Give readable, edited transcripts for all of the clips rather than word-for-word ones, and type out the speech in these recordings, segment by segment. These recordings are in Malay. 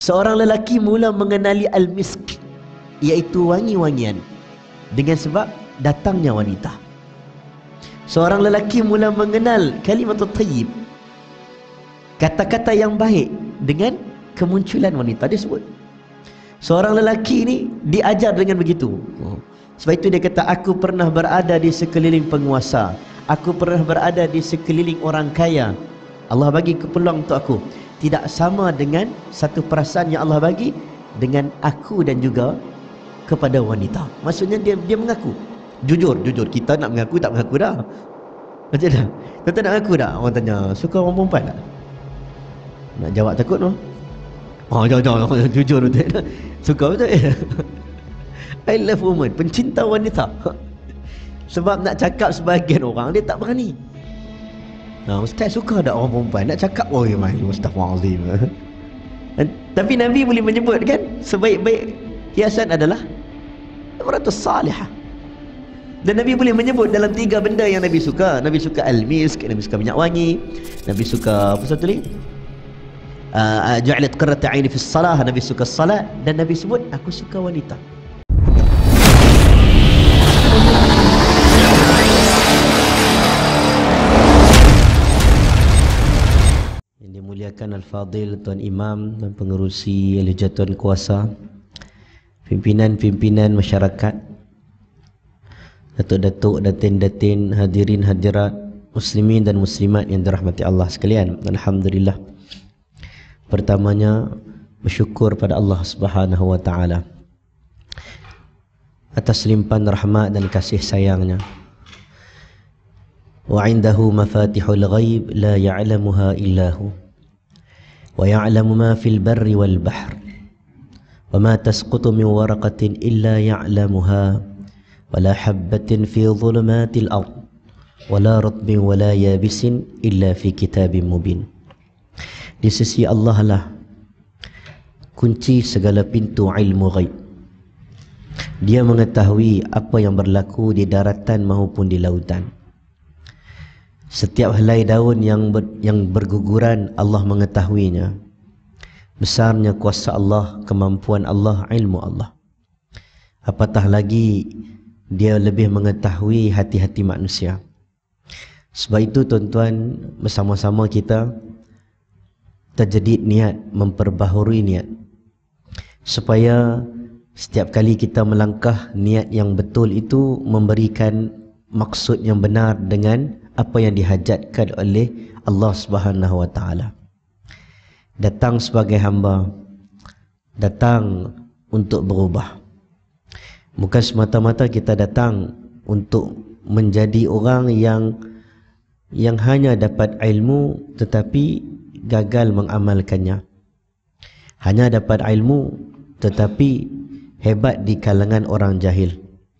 Seorang lelaki mula mengenali al-misk, iaitu wangi-wangian, dengan sebab datangnya wanita. Seorang lelaki mula mengenal kalimatut thayyib, kata-kata yang baik, dengan kemunculan wanita. Dia sebut seorang lelaki ini diajar dengan begitu. Sebab itu dia kata, aku pernah berada di sekeliling penguasa, aku pernah berada di sekeliling orang kaya. Allah bagi peluang untuk aku. Tidak sama dengan satu perasaan yang Allah bagi dengan aku dan juga kepada wanita. Maksudnya dia mengaku jujur. Kita nak mengaku tak mengaku dah. Macam dah. Kita nak mengaku dah. Orang tanya, suka orang perempuan tak? Nak jawab takut no? Jangan jujur betul. Suka betul. I love woman, pencinta wanita. Sebab nak cakap sebahagian orang dia tak berani. Ustaz suka tak orang perempuan? Nak cakap, oh ya mai, astaghfirullahalazim. Tapi Nabi boleh menyebut kan, sebaik-baik hiasan adalah imratus salihah. Dan Nabi boleh menyebut dalam 3 benda yang Nabi suka. Nabi suka al-misk, Nabi suka minyak wangi, Nabi suka apa satu lagi? Ju'ilat qurratu 'aini fis salah, Nabi suka salat, dan Nabi sebut aku suka wanita. Dimuliakan Al-Fadil Tuan Imam dan pengerusi Al-Jatuan Kuasa, pimpinan-pimpinan masyarakat, datuk-datuk, datin-datin, hadirin hadirat, muslimin dan muslimat yang dirahmati Allah sekalian. Alhamdulillah. Pertamanya bersyukur pada Allah Subhanahu wa taala atas limpahan rahmat dan kasih sayangnya. Wa 'indahu mafatihul ghaib la ya'lamuha illa hu. ويعلم ما في البر والبحر وما تسقط من ورقة إلا يعلمها ولا حبة في ظلمات الأرض ولا رطب ولا يابس إلا في كتاب مبين. Di sisi Allah lah kunci segala pintu ilmu ghaib. Dia mengetahui apa yang berlaku di daratan maupun di lautan. Setiap helai daun yang berguguran, Allah mengetahuinya. Besarnya kuasa Allah, kemampuan Allah, ilmu Allah. Apatah lagi dia lebih mengetahui hati-hati manusia. Sebab itu tuan-tuan, bersama-sama kita tajdid niat, memperbaharui niat, supaya setiap kali kita melangkah, niat yang betul itu memberikan maksud yang benar dengan apa yang dihajatkan oleh Allah Subhanahu wa taala. Datang sebagai hamba, datang untuk berubah. Bukan semata-mata kita datang untuk menjadi orang yang hanya dapat ilmu tetapi gagal mengamalkannya. Hanya dapat ilmu tetapi hebat di kalangan orang jahil.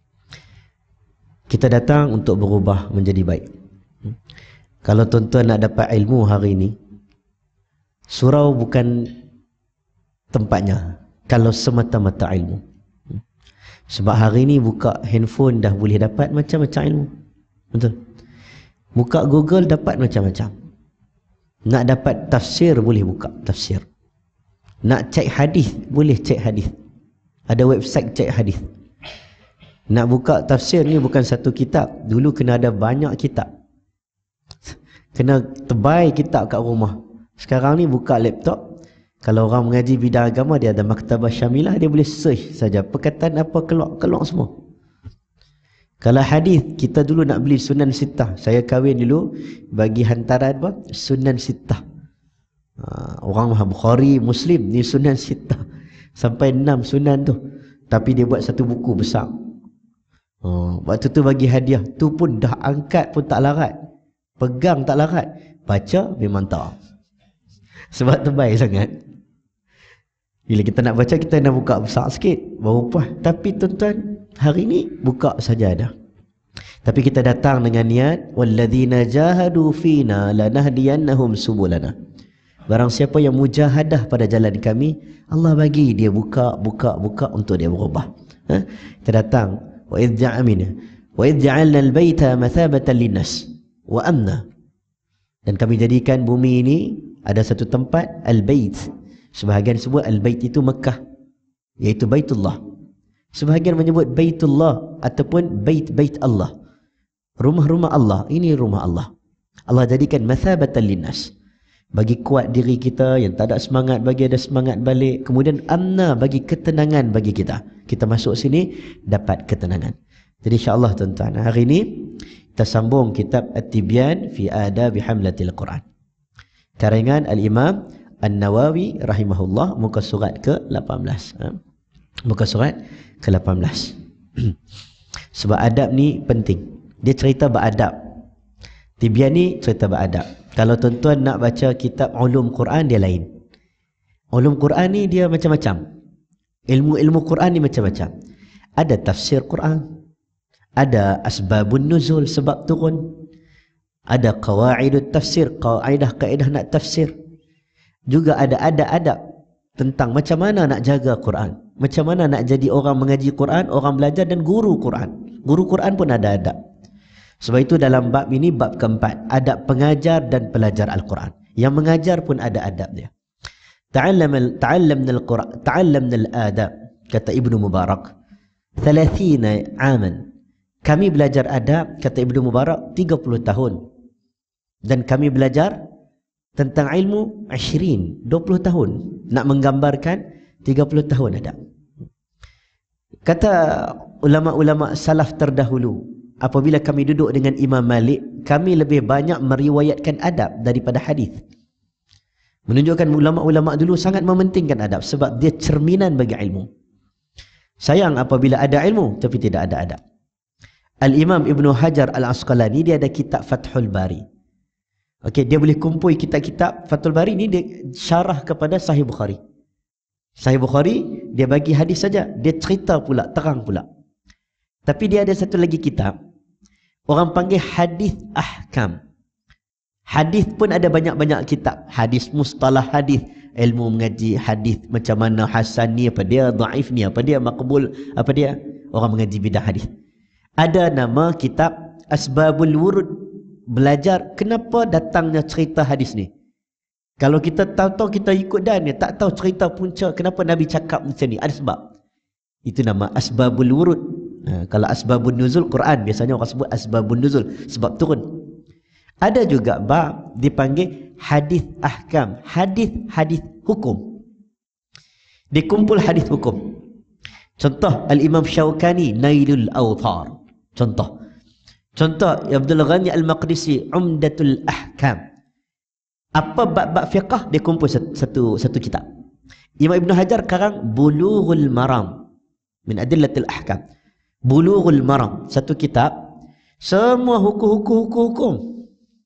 Kita datang untuk berubah menjadi baik. Kalau tuan-tuan nak dapat ilmu hari ini, surau bukan tempatnya kalau semata-mata ilmu. Sebab hari ini buka handphone dah boleh dapat macam-macam ilmu. Betul? Buka Google dapat macam-macam. Nak dapat tafsir boleh buka tafsir. Nak cek hadis boleh cek hadis. Ada website cek hadis. Nak buka tafsir ni bukan satu kitab. Dulu kena ada banyak kitab. Kena tebai kitab kat rumah. Sekarang ni buka laptop. Kalau orang mengaji bidang agama, dia ada maktabah syamilah, dia boleh search saja perkataan apa, keluar semua. Kalau hadis, kita dulu nak beli Sunan Sittah. Saya kahwin dulu bagi hantaran apa? Sunan Sittah. Orang Bukhari, Muslim ni Sunan Sittah. Sampai 6 sunan tu. Tapi dia buat satu buku besar. Waktu tu bagi hadiah. Tu pun dah angkat pun tak larat. Pegang tak larat. Baca memang tak. Sebab terbaik sangat. Bila kita nak baca, kita nak buka besar sikit baru puas. Tapi tuan-tuan, hari ni buka saja ada. Tapi kita datang dengan niat, walladzina jahadu fina lanahdiyannahum subulana. Barang siapa yang mujahadah pada jalan kami, Allah bagi dia buka untuk dia berubah. Kita datang, wa idh ja'alna al-baita mathabatan linnas wa amna. Dan kami jadikan bumi ini ada satu tempat, al-bait, Sebahagian sebut al-bait itu Mekah, iaitu Baitullah. Sebahagian menyebut Baitullah ataupun bait-bait Allah, rumah-rumah Allah. Ini rumah Allah. Allah jadikan mathabatan linnas, bagi kuat diri kita, yang tak ada semangat bagi ada semangat balik. Kemudian amna, bagi ketenangan bagi kita. Kita masuk sini dapat ketenangan. Jadi insya-Allah tuan-tuan, hari ini kita sambung kitab At-Tibyan fi Adabi Hamlatil Quran, karangan Al-Imam An-Nawawi rahimahullah, muka surat ke-18. Muka surat ke-18. Sebab adab ni penting. Dia cerita beradab. Tibyan ni cerita beradab. Kalau tuan-tuan nak baca kitab ulum Quran, dia lain. Ulum Quran ni dia macam-macam. Ilmu-ilmu Quran ni macam-macam. Ada tafsir Quran, ada asbabun nuzul, sebab turun, ada qawaidut tafsir, kaedah nak tafsir. Juga ada adab tentang macam mana nak jaga Quran, macam mana nak jadi orang mengaji Quran, orang belajar dan guru Quran. Guru Quran pun ada adab. Sebab itu dalam bab ini, bab keempat, adab pengajar dan pelajar Al-Quran. Yang mengajar pun ada adab dia. Ta'allamna al-adab, kata Ibnu Mubarak, 30 aman. Kami belajar adab, kata Ibnu Mubarak, 30 tahun. Dan kami belajar tentang ilmu 20 tahun. Nak menggambarkan 30 tahun adab. Kata ulama-ulama salaf terdahulu, apabila kami duduk dengan Imam Malik, kami lebih banyak meriwayatkan adab daripada hadis. Menunjukkan ulama-ulama dulu sangat mementingkan adab, sebab dia cerminan bagi ilmu. Sayang apabila ada ilmu tapi tidak ada adab. Al-Imam Ibnu Hajar Al-Asqalani, dia ada kitab Fathul Bari. Okey, dia boleh kumpul kitab-kitab. Fathul Bari ni dia syarah kepada Sahih Bukhari. Sahih Bukhari dia bagi hadis saja, dia cerita pula, terang pula. Tapi dia ada satu lagi kitab, orang panggil hadis ahkam. Hadis pun ada banyak-banyak kitab. Hadis, mustalah hadis, ilmu mengaji hadis, macam mana hasan ni apa dia, dhaif ni apa dia, maqbul apa dia. Orang mengaji bidah hadis. Ada nama kitab Asbabul Wurud, belajar kenapa datangnya cerita hadis ni. Kalau kita tahu-tahu kita ikut dan tak tahu cerita punca kenapa Nabi cakap macam ni, ada sebab. Itu nama Asbabul Wurud. Kalau asbabun nuzul Quran, biasanya orang sebut asbabun nuzul, sebab turun. Ada juga bab dipanggil hadis ahkam, hadis hukum. Dikumpul hadis hukum. Contoh Al-Imam Syaukani Nailul Awthar. Contoh Abdul Ghani Al-Maqdisi Umdatul Ahkam. Apa bab-bab fiqah, dia kumpul satu kitab. Imam Ibn Hajar karang Bulughul Maram min Adillatil Ahkam. Bulughul Maram, satu kitab, semua hukum.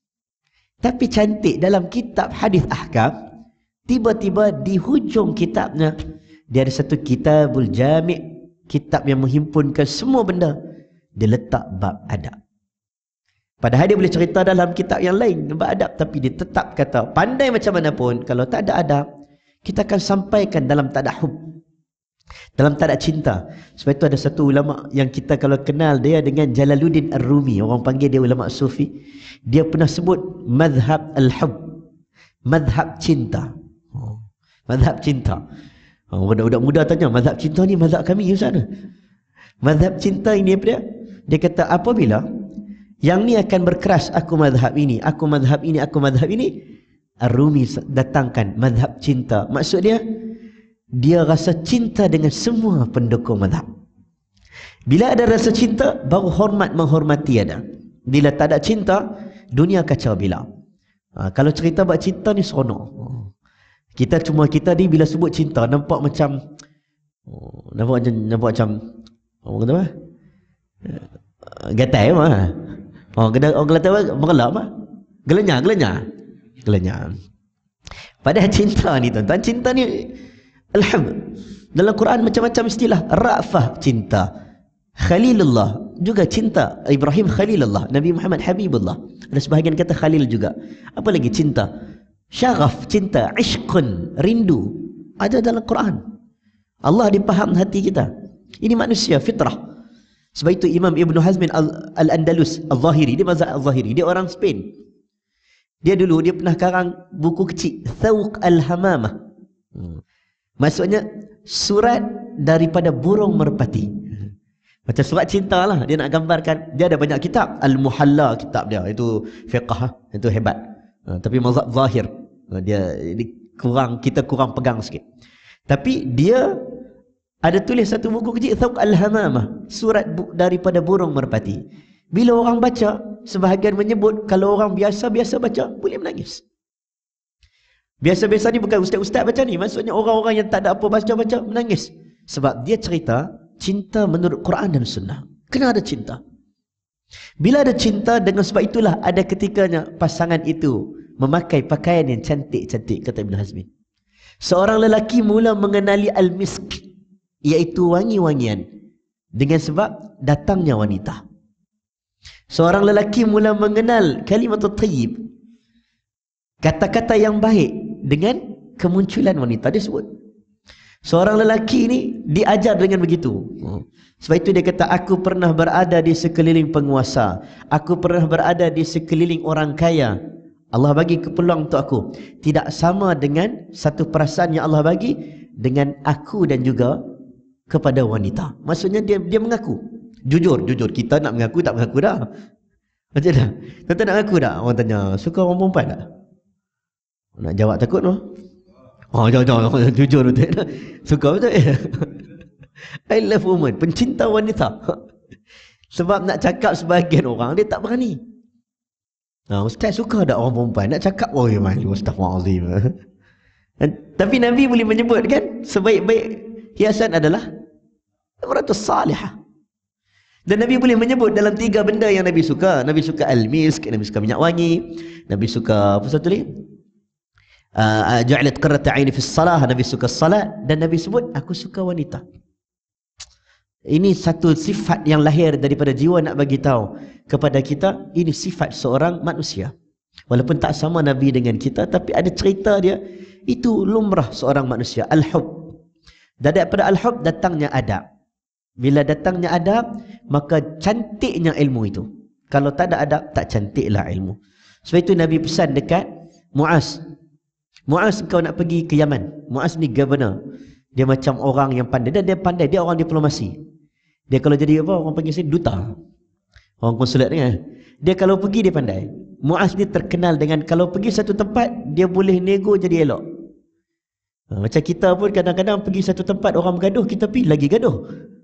Tapi cantik, dalam kitab hadis ahkam, tiba-tiba di hujung kitabnya dia ada satu kitabul jami', kitab yang menghimpunkan semua benda. Dia letak bab adab. Padahal dia boleh cerita dalam kitab yang lain bab adab, tapi dia tetap kata, pandai macam mana pun, kalau tak ada adab, kita akan sampaikan dalam tak ada hub, dalam tak ada cinta. Sebab itu ada satu ulama yang kita kalau kenal dia dengan Jalaluddin Ar-Rumi, orang panggil dia ulama sufi. Dia pernah sebut mazhab al-hub, mazhab cinta. Mazhab cinta. Budak-budak muda tanya, mazhab cinta ni mazhab kami di sana. Mazhab cinta ini apa dia? Dia kata apabila yang ni akan berkeras, aku mazhab ini, aku mazhab ini, aku mazhab ini, Ar-Rumi datangkan mazhab cinta. Maksud dia rasa cinta dengan semua pendukung mazhab. Bila ada rasa cinta, baru hormat menghormati ada. Bila tak ada cinta, dunia kacau bila. Kalau cerita buat cinta ni seronok. Kita ni bila sebut cinta nampak macam orang kata apa? Gatai mah. Orang kata apa? Mengelak mah. Gelenya. Padahal cinta ni tuan-tuan, cinta ni alhamdulillah. Dalam Quran macam-macam istilah. Ra'fah cinta. Khalilullah juga cinta. Ibrahim Khalilullah, Nabi Muhammad Habibullah. Ada sebahagian kata Khalil juga. Apa lagi cinta? Syaraf cinta, ishqun, rindu. Ada dalam Quran. Allah dipaham hati kita. Ini manusia fitrah. Sebab itu Imam Ibn Hazmin Al-Andalus Al-Zahiri, dia mazhab Al-Zahiri, dia orang Spain. Dia dulu dia pernah karang buku kecil, Thawq Al-Hamamah. Maksudnya surat daripada burung merpati. Macam surat cinta lah. Dia nak gambarkan. Dia ada banyak kitab. Al-Muhalla kitab dia. Itu fiqh. Itu hebat. Tapi mazhab zahir. Kita kurang pegang sikit. Tapi dia ada tulis satu buku kecil. Thawq Al-Hamamah. Surat daripada burung merpati. Bila orang baca, sebahagian menyebut kalau orang biasa-biasa baca, boleh menangis. Biasa-biasa ni bukan ustaz-ustaz baca ni. Maksudnya orang-orang yang tak ada apa baca-baca menangis. Sebab dia cerita cinta menurut Quran dan Sunnah. Kena ada cinta. Bila ada cinta, dengan sebab itulah ada ketikanya pasangan itu memakai pakaian yang cantik-cantik, kata Ibn Hazmin. Seorang lelaki mula mengenali al-misk, iaitu wangi-wangian, dengan sebab datangnya wanita. Seorang lelaki mula mengenal kalimatut thayyib, kata-kata yang baik, dengan kemunculan wanita. Dia sebut seorang lelaki ni diajar dengan begitu. Sebab itu dia kata, aku pernah berada di sekeliling penguasa, aku pernah berada di sekeliling orang kaya. Allah bagi peluang untuk aku. Tidak sama dengan satu perasaan yang Allah bagi dengan aku dan juga kepada wanita. Maksudnya dia mengaku. Jujur. Kita nak mengaku tak mengaku dah. Macam dah. Kita nak mengaku tak? Orang tanya, suka orang perempuan tak? Nak jawab takut no? Oh, jangan jujur betul. Suka betul. I love woman, pencinta wanita. Sebab nak cakap sebahagian orang dia tak berani. Ustaz suka tak orang perempuan? Nak cakap, oh ya malu, astaghfirullahalazim. Tapi Nabi boleh menyebut kan, sebaik-baik hiasan adalah imratus salihah. Dan Nabi boleh menyebut dalam 3 benda yang Nabi suka. Nabi suka al-misk, Nabi suka minyak wangi, Nabi suka apa satu lagi? Ja'alat qurrata 'aini fi shalah, Nabi suka salat, dan Nabi sebut aku suka wanita. Ini satu sifat yang lahir daripada jiwa nak bagi tahu kepada kita, ini sifat seorang manusia. Walaupun tak sama Nabi dengan kita, tapi ada cerita dia, itu lumrah seorang manusia. Al-hub. Dan daripada al-hub datangnya adab. Bila datangnya adab, maka cantiknya ilmu itu. Kalau tak ada adab, tak cantiklah ilmu. Sebab itu Nabi pesan dekat Muaz. Muaz, kau nak pergi ke Yaman. Muaz ni governor. Dia macam orang yang pandai. Dan dia pandai, dia orang diplomasi. Dia kalau jadi apa, orang panggil saya duta. Orang konsulat kan. Dia kalau pergi, dia pandai. Muaz ni terkenal dengan kalau pergi satu tempat, dia boleh nego jadi elok. Macam kita pun kadang-kadang pergi satu tempat, orang bergaduh, kita pergi lagi gaduh.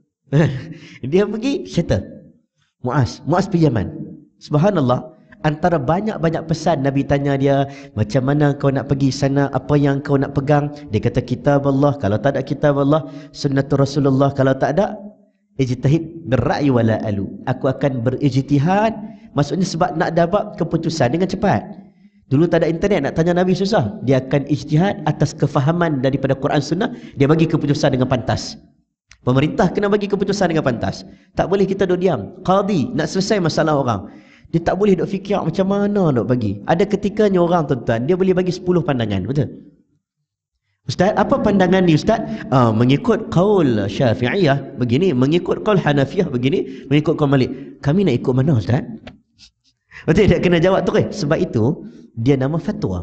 Dia pergi, settle. Muaz pergi Yaman. Subhanallah. Antara banyak-banyak pesan Nabi tanya dia, macam mana kau nak pergi sana, apa yang kau nak pegang? Dia kata kitab Allah, kalau tak ada kitab Allah, sunnatul Rasulullah, kalau tak ada, ijtihad birra'i wala alu. Aku akan berijtihad, maksudnya sebab nak dapat keputusan dengan cepat. Dulu tak ada internet, nak tanya Nabi susah. Dia akan ijtihad atas kefahaman daripada Quran Sunnah, dia bagi keputusan dengan pantas. Pemerintah kena bagi keputusan dengan pantas. Tak boleh kita duduk diam. Qadi nak selesai masalah orang, dia tak boleh duk fikir macam mana nak bagi. Ada ketikanya orang tuan-tuan, dia boleh bagi 10 pandangan, betul? Ustaz, apa pandangan ni Ustaz? Mengikut qaul Syafi'iyah begini, mengikut qaul Hanafiyah begini, mengikut qaul Malik. Kami nak ikut mana Ustaz? Betul, dia kena jawab tu. Sebab itu dia nama fatwa.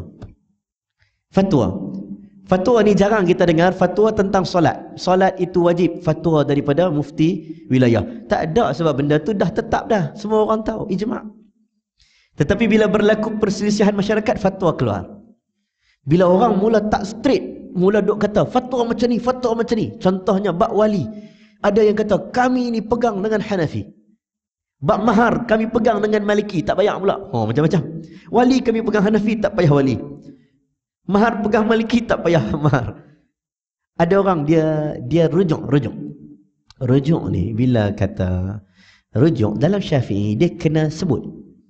Fatwa ni jarang kita dengar. Fatwa tentang solat. Solat itu wajib. Fatwa daripada mufti wilayah. Tak ada, sebab benda tu dah tetap dah. Semua orang tahu, ijma'. Tetapi bila berlaku perselisihan masyarakat, fatwa keluar. Bila orang mula tak straight, mula duk kata fatwa macam ni, fatwa macam ni. Contohnya bab wali. Ada yang kata kami ni pegang dengan Hanafi. Bab mahar kami pegang dengan Maliki, tak payah pula. Macam-macam. Wali kami pegang Hanafi, tak payah wali. Mahar pegang Maliki, tak payah mahar. Ada orang dia rujuk. Rujuk ni bila kata rujuk dalam Syafi'i, dia kena sebut.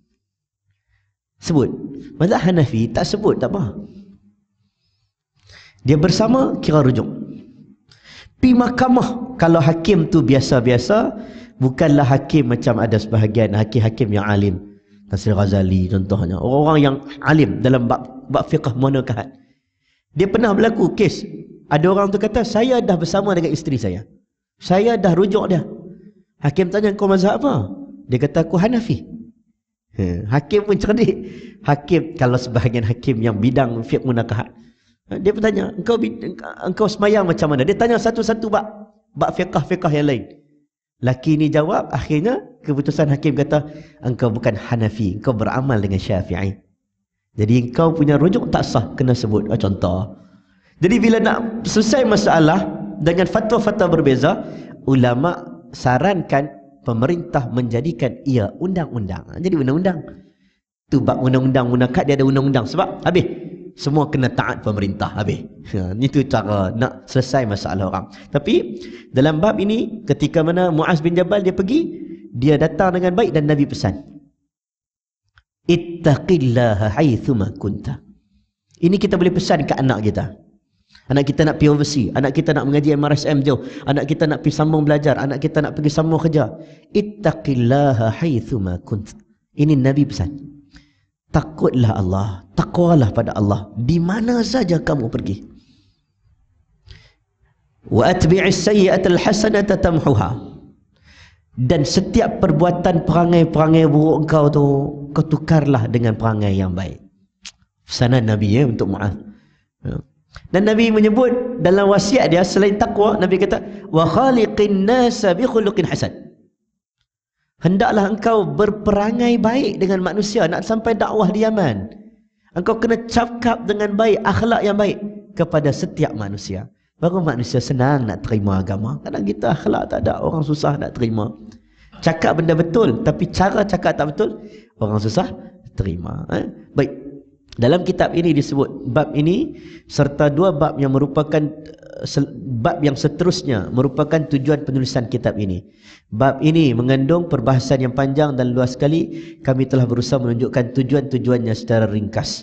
Mazhab Hanafi tak sebut, tak apa. Dia bersama kira rujuk. Pi mahkamah, kalau hakim tu biasa-biasa, bukanlah hakim macam ada sebahagian hakim-hakim yang alim. Nasir Ghazali contohnya, orang-orang yang alim dalam bab fiqh muanakahat. Dia pernah berlaku kes, ada orang tu kata saya dah bersama dengan isteri saya dah rujuk dia. Hakim tanya kau mazhab apa? Dia kata aku Hanafi. Hakim pun cerdik. Hakim, kalau sebahagian hakim yang bidang fiqh munakahat, Dia bertanya, engkau semayang macam mana? Dia tanya satu-satu bab fiqh yang lain. Laki ni jawab, akhirnya keputusan hakim kata, engkau bukan Hanafi, engkau beramal dengan Syafi'i. Jadi engkau punya rujuk tak sah, kena sebut contoh. Jadi bila nak selesai masalah dengan fatwa-fatwa berbeza, ulama sarankan pemerintah menjadikan ia undang-undang. Jadi undang-undang. Tu bab undang-undang munakat, dia ada undang-undang. Sebab habis semua kena taat pemerintah, habis. Itu cara nak selesai masalah orang. Tapi dalam bab ini, ketika mana Muaz bin Jabal dia pergi, dia datang dengan baik dan Nabi pesan, ittaqillaha haithuma kunta. Ini kita boleh pesan ke anak kita. Anak kita nak pergi overseas, anak kita nak mengaji MRSM jauh, anak kita nak pergi sambung belajar, anak kita nak pergi sambung kerja. Ittaqillaha haithuma kunta. Ini Nabi pesan. Takutlah Allah, takwalah pada Allah di mana saja kamu pergi. Wa atbi'is sayyi'atal hasanata tamhuha. Dan setiap perbuatan perangai-perangai buruk engkau tu, kau tukarlah dengan perangai yang baik. Pesanan Nabi untuk Muaz. Dan Nabi menyebut dalam wasiat dia, selain takwa, Nabi kata, wa khaliqin nasa bi khuluqin hasan. Hendaklah engkau berperangai baik dengan manusia. Nak sampai dakwah di Yaman, engkau kena cakap dengan baik, akhlak yang baik kepada setiap manusia. Baru manusia senang nak terima agama. Kadang kita akhlak tak ada, orang susah nak terima. Cakap benda betul, tapi cara cakap tak betul, orang susah terima. Baik, dalam kitab ini disebut bab ini serta dua bab yang merupakan bab yang seterusnya merupakan tujuan penulisan kitab ini. Bab ini mengandung perbahasan yang panjang dan luas sekali. Kami telah berusaha menunjukkan tujuan-tujuannya secara ringkas.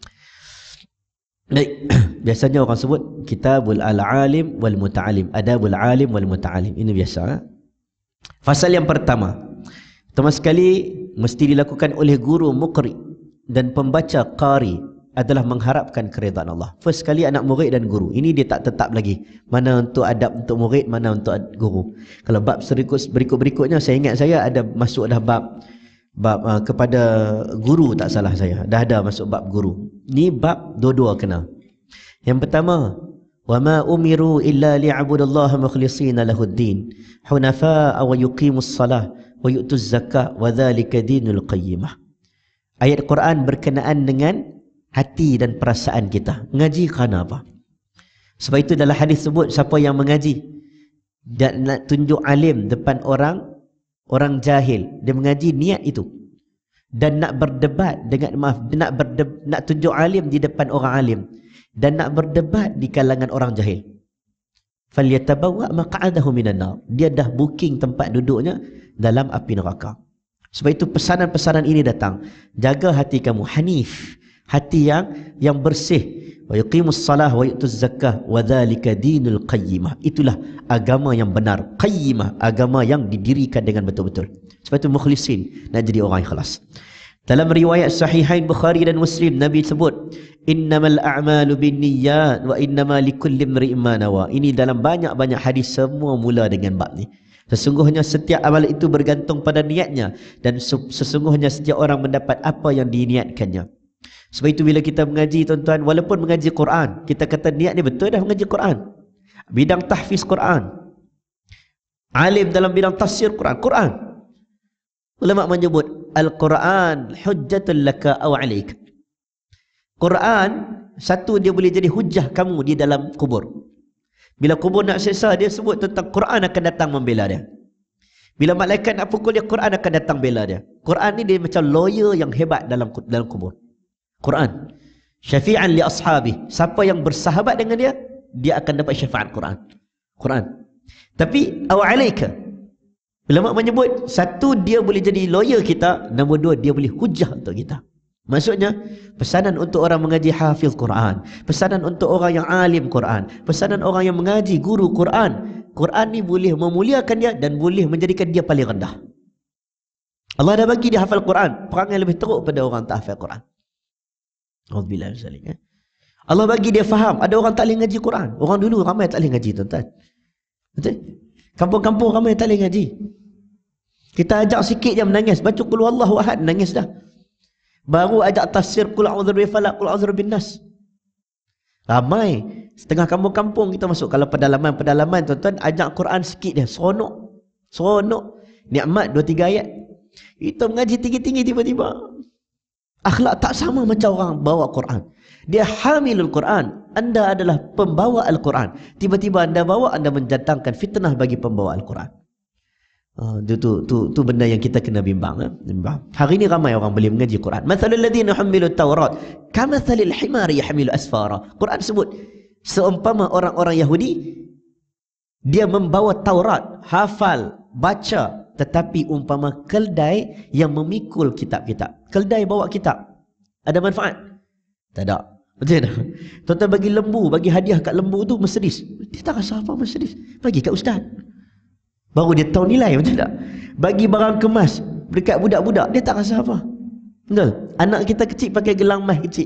Baik, biasanya orang sebut kitabul al-alim wal muta'alim, adabul alim wal muta'alim. Ini biasa. Fasal yang pertama sekali mesti dilakukan oleh guru muqri dan pembaca qari adalah mengharapkan keridhaan Allah. First sekali anak murid dan guru. Ini dia tak tetap lagi. Mana untuk adab untuk murid, mana untuk guru. Kalau bab berikut-berikutnya, saya ingat saya ada masuk dah bab kepada guru, tak salah saya. Dah ada masuk bab guru. Ni bab dua-dua kena. Yang pertama, wa ma umiru illa liya'budullaha mukhlishina lahuddin hunafa'a wa yuqimus salah wa yu'tuz zakah wa dzalika dinul qayyimah. Ayat Quran berkenaan dengan hati dan perasaan kita. Mengaji kerana apa? Sebab itu dalam hadis sebut, siapa yang mengaji dan nak tunjuk alim depan orang jahil, dia mengaji niat itu. Dan nak berdebat dengan nak tunjuk alim di depan orang alim, dan nak berdebat di kalangan orang jahil. Falyatabawwa maq'adahu minan nar. Dia dah booking tempat duduknya dalam api neraka. Sebab itu pesanan-pesanan ini datang. Jaga hati kamu hanif, hati yang bersih. Wa yuqimus salah wa yu'tuz zakah wa dzalika dinul qayyimah. Itulah agama yang benar, qayyimah, agama yang didirikan dengan betul-betul. Sebab itu mukhlisin, nak jadi orang ikhlas. Dalam riwayat sahihain Bukhari dan Muslim, Nabi sebut, innamal a'malu binniyat wa innama likulli imri'in ma nawa. Ini dalam banyak-banyak hadis, semua mula dengan bab ni. Sesungguhnya setiap amal itu bergantung pada niatnya, dan sesungguhnya setiap orang mendapat apa yang diniatkannya. Sebab itu bila kita mengaji, tuan-tuan, walaupun mengaji Quran, kita kata niat ni betul dah mengaji Quran. Bidang tahfiz Quran, alim dalam bidang tafsir Quran. Ulama menyebut Al-Quran hujjatul laka aw alaik. Quran, satu, dia boleh jadi hujah kamu di dalam kubur. Bila kubur nak siksa, dia sebut tentang Quran akan datang membela dia. Bila malaikat nak pukul dia, Quran akan datang bela dia. Quran ni dia macam lawyer yang hebat dalam kubur. Quran syafi'an li ashabi. Siapa yang bersahabat dengan dia, dia akan dapat syafaat Quran. Tapi aw alaika, ulama menyebut, satu, dia boleh jadi lawyer kita, nombor dua, dia boleh hujah untuk kita. Maksudnya, pesanan untuk orang mengaji hafiz Quran, pesanan untuk orang yang alim Quran, pesanan orang yang mengaji guru Quran. Quran ni boleh memuliakan dia dan boleh menjadikan dia paling rendah. Allah dah bagi dia hafal Quran, perangai lebih teruk pada orang tak hafal Quran. Alhamdulillah. Allah bagi dia faham. Ada orang tak boleh ngaji Quran. Orang dulu ramai tak boleh ngaji, tuan-tuan. Betul? Kampung-kampung ramai tak boleh ngaji. Kita ajak sikit je menangis. Baca qul huwallahu ahad, nangis dah. Baru ajak tafsir qul a'udzu birabbil falaq, qul a'udzu birabbin nas. Ramai. Setengah kampung-kampung kita masuk. Kalau pedalaman-pedalaman tuan-tuan, ajak Quran sikit dia. Seronok. Seronok. Nikmat 2-3 ayat. Kita mengaji tinggi-tinggi tiba-tiba. Akhlak tak sama macam orang bawa Quran. Dia hamilul Quran. Anda adalah pembawa Al-Quran. Tiba-tiba anda bawa, anda mendatangkan fitnah bagi pembawa Al-Quran. Tu benda yang kita kena bimbang. Hari ini ramai orang boleh mengaji Quran. Mathalul ladzina humilut Taurat kamathalil himari yahmilu asfara. Quran sebut seumpama orang-orang Yahudi, dia membawa Taurat, hafal, baca, tetapi umpama keldai yang memikul kitab-kitab. Keldai bawa kitab, ada manfaat? Tak ada. Betul tak? Tuan-tuan bagi lembu, bagi hadiah kat lembu tu Mercedes, dia tak rasa apa Mercedes, bagi kat ustaz, baru dia tahu nilai. Betul tak? Bagi barang kemas dekat budak-budak, dia tak rasa apa. Betul? Anak kita kecil pakai gelang emas kecil,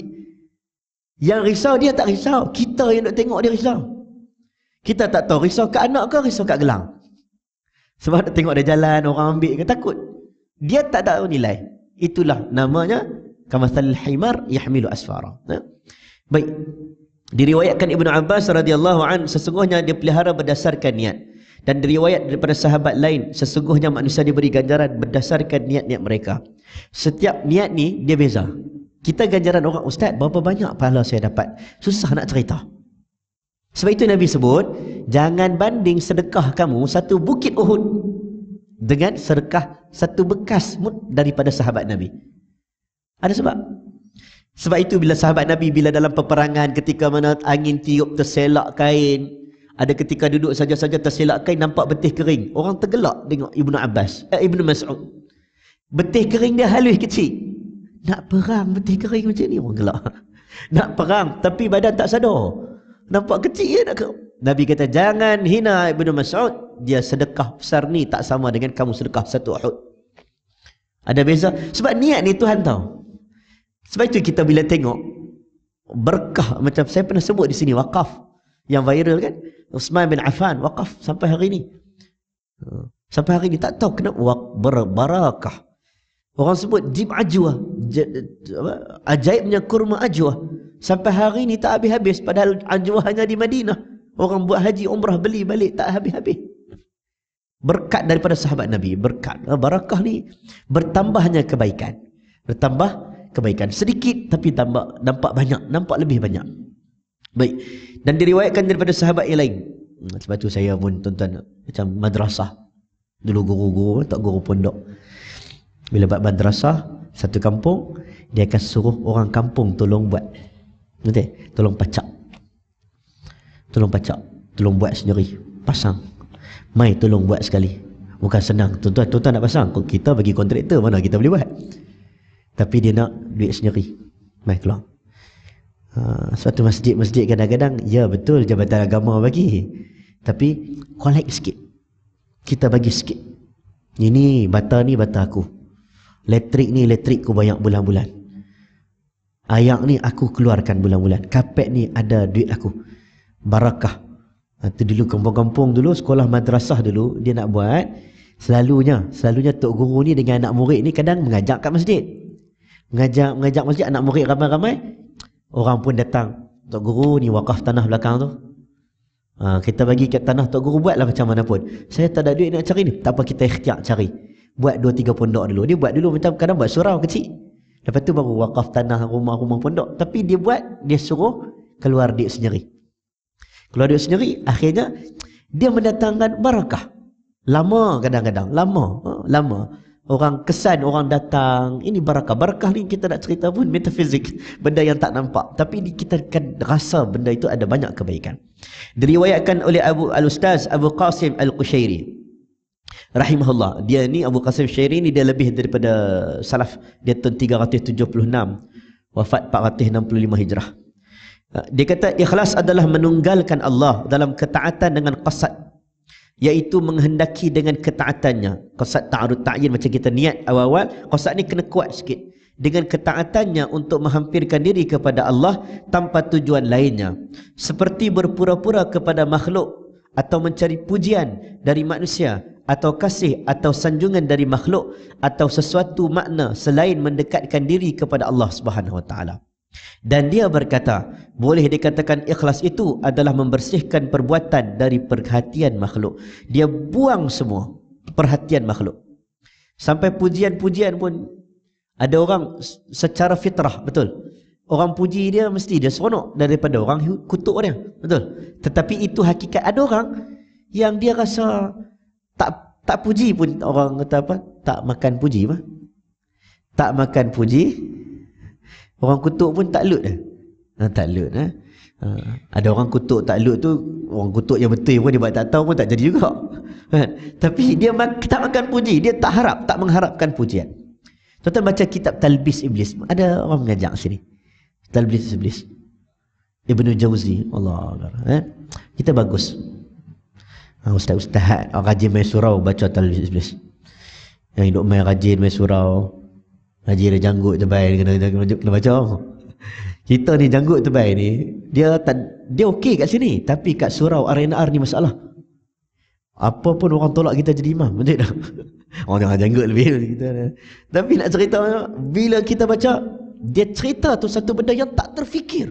yang risau dia tak risau, kita yang nak tengok dia risau. Kita tak tahu risau kat anak ke risau kat gelang. Sebab nak tengok dia jalan, orang ambil ke, takut. Dia tak tahu nilai. Itulah namanya kamathalil himar yahmilu asfara. Baik. Diriwayatkan Ibnu Abbas radhiyallahu an, sesungguhnya dia pelihara berdasarkan niat. Dan diriwayat daripada sahabat lain, sesungguhnya manusia diberi ganjaran berdasarkan niat-niat mereka. Setiap niat ni dia beza. Kita ganjaran orang, ustaz berapa banyak pahala saya dapat, susah nak cerita. Sebab itu Nabi sebut, jangan banding sedekah kamu satu bukit Uhud dengan sedekah satu bekas mud daripada sahabat Nabi. Ada sebab. Sebab itu bila sahabat Nabi, bila dalam peperangan, ketika mana angin tiup terselak kain, ada ketika duduk saja-saja terselak kain, nampak betih kering. Orang tergelak tengok Ibnu Mas'ud. Betih kering dia halus kecil. Nak perang betih kering macam ni, orang gelak. Nak perang tapi badan tak sadar. Nampak kecil je nak ke. Nabi kata jangan hina Ibnu Mas'ud, dia sedekah besar ni tak sama dengan kamu sedekah satu Uhud. Ada beza. Sebab niat ni Tuhan tahu. Sebab itu kita bila tengok berkah, macam saya pernah sebut di sini wakaf yang viral kan, Uthman bin Affan wakaf sampai hari ni. Sampai hari ni tak tahu kenapa berbarakah. Orang sebut jib ajwa, ajaibnya kurma ajwa. Sampai hari ni tak habis-habis, padahal ajwa hanya di Madinah. Orang buat haji umrah beli balik tak habis-habis. Berkat daripada sahabat Nabi, berkat. Barakah ni bertambahnya kebaikan. Bertambah kebaikan sedikit tapi tambah, nampak banyak, nampak lebih banyak. Baik. Dan diriwayatkan daripada sahabat yang lain. Sebab tu saya pun tuan-tuan macam madrasah. Dulu guru-guru, tak guru pondok. Bila buat madrasah satu kampung, dia akan suruh orang kampung tolong buat. Betul? Tolong pacak. Tolong pacak, tolong buat sendiri, pasang. Mai tolong buat sekali. Bukan senang. Tuan-tuan nak pasang, kita bagi kontraktor, mana kita boleh buat. Tapi dia nak duit sendiri. Mai keluar. Suatu masjid-masjid kadang-kadang, ya betul Jabatan Agama bagi, tapi collect sikit. Kita bagi sikit. Ini bata ni bata aku. Elektrik ni elektrik ku bayar bulan-bulan. Ayak ni aku keluarkan bulan-bulan. Kapet ni ada duit aku. Barakah. Itu dulu kampung-kampung dulu, sekolah madrasah dulu, dia nak buat, selalunya tok guru ni dengan anak murid ni kadang mengajak kat masjid. Mengajak masjid, anak murid ramai-ramai. Orang pun datang, tok guru ni wakaf tanah belakang tu. Kita bagi kat tanah, tok guru buatlah macam mana pun. Saya tak ada duit nak cari ni. Tak apa, kita ikhtiar cari. Buat 2-3 pondok dulu. Dia buat dulu macam kadang buat surau kecil. Lepas tu baru wakaf tanah rumah-rumah pondok. Tapi dia buat, dia suruh keluar duit sendiri. Keluar duit sendiri, akhirnya dia mendatangkan barakah. Lama kadang-kadang, lama. Orang kesan, orang datang, ini barakah. Barakah ni kita nak cerita pun metafizik, benda yang tak nampak. Tapi kita akan rasa benda itu ada banyak kebaikan. Diriwayatkan oleh Al-Ustaz Abu Qasim Al-Qushairi rahimahullah. Dia ni Abu Qasim Al-Qushairi ni dia lebih daripada salaf. Dia tahun 376, wafat 465 Hijrah. Dia kata ikhlas adalah menunggalkan Allah dalam ketaatan dengan qasad, iaitu menghendaki dengan ketaatannya. Qasad ta'arud ta'yin, macam kita niat awal-awal, qasad ni kena kuat sikit. Dengan ketaatannya untuk menghampirkan diri kepada Allah tanpa tujuan lainnya, seperti berpura-pura kepada makhluk atau mencari pujian dari manusia atau kasih atau sanjungan dari makhluk atau sesuatu makna selain mendekatkan diri kepada Allah Subhanahu wa taala. Dan dia berkata, boleh dikatakan ikhlas itu adalah membersihkan perbuatan dari perhatian makhluk. Dia buang semua perhatian makhluk. Sampai pujian-pujian pun ada orang secara fitrah, betul. Orang puji dia mesti dia seronok daripada orang kutuk dia, betul. Tetapi itu hakikat. Ada orang yang dia rasa tak puji pun orang kata apa? Tak makan puji apa? Tak makan puji. Orang kutuk pun tak lut dah. Tak lut dah. Ada orang kutuk tak lut tu, orang kutuk yang betul pun dia buat tak tahu pun tak jadi juga. Tapi dia tak makan puji, dia tak mengharapkan pujian. Tuan-tuan baca kitab Talbis Iblis. Ada orang mengajar sini. Talbis Iblis. Ibnu Jauzi. Allah. Kita bagus. Ustaz-ustaz orang rajin main surau baca Talbis Iblis. Yang hidup main rajin main surau. Rajin dia janggut terbaik kena baca. Kita ni janggut terbaik ni, dia okey kat sini, tapi kat surau RNR ni masalah. Apa pun orang tolak kita jadi imam, betul tak? Orang jangan janggut lebih kita. Tapi nak cerita, bila kita baca, dia cerita tu satu benda yang tak terfikir.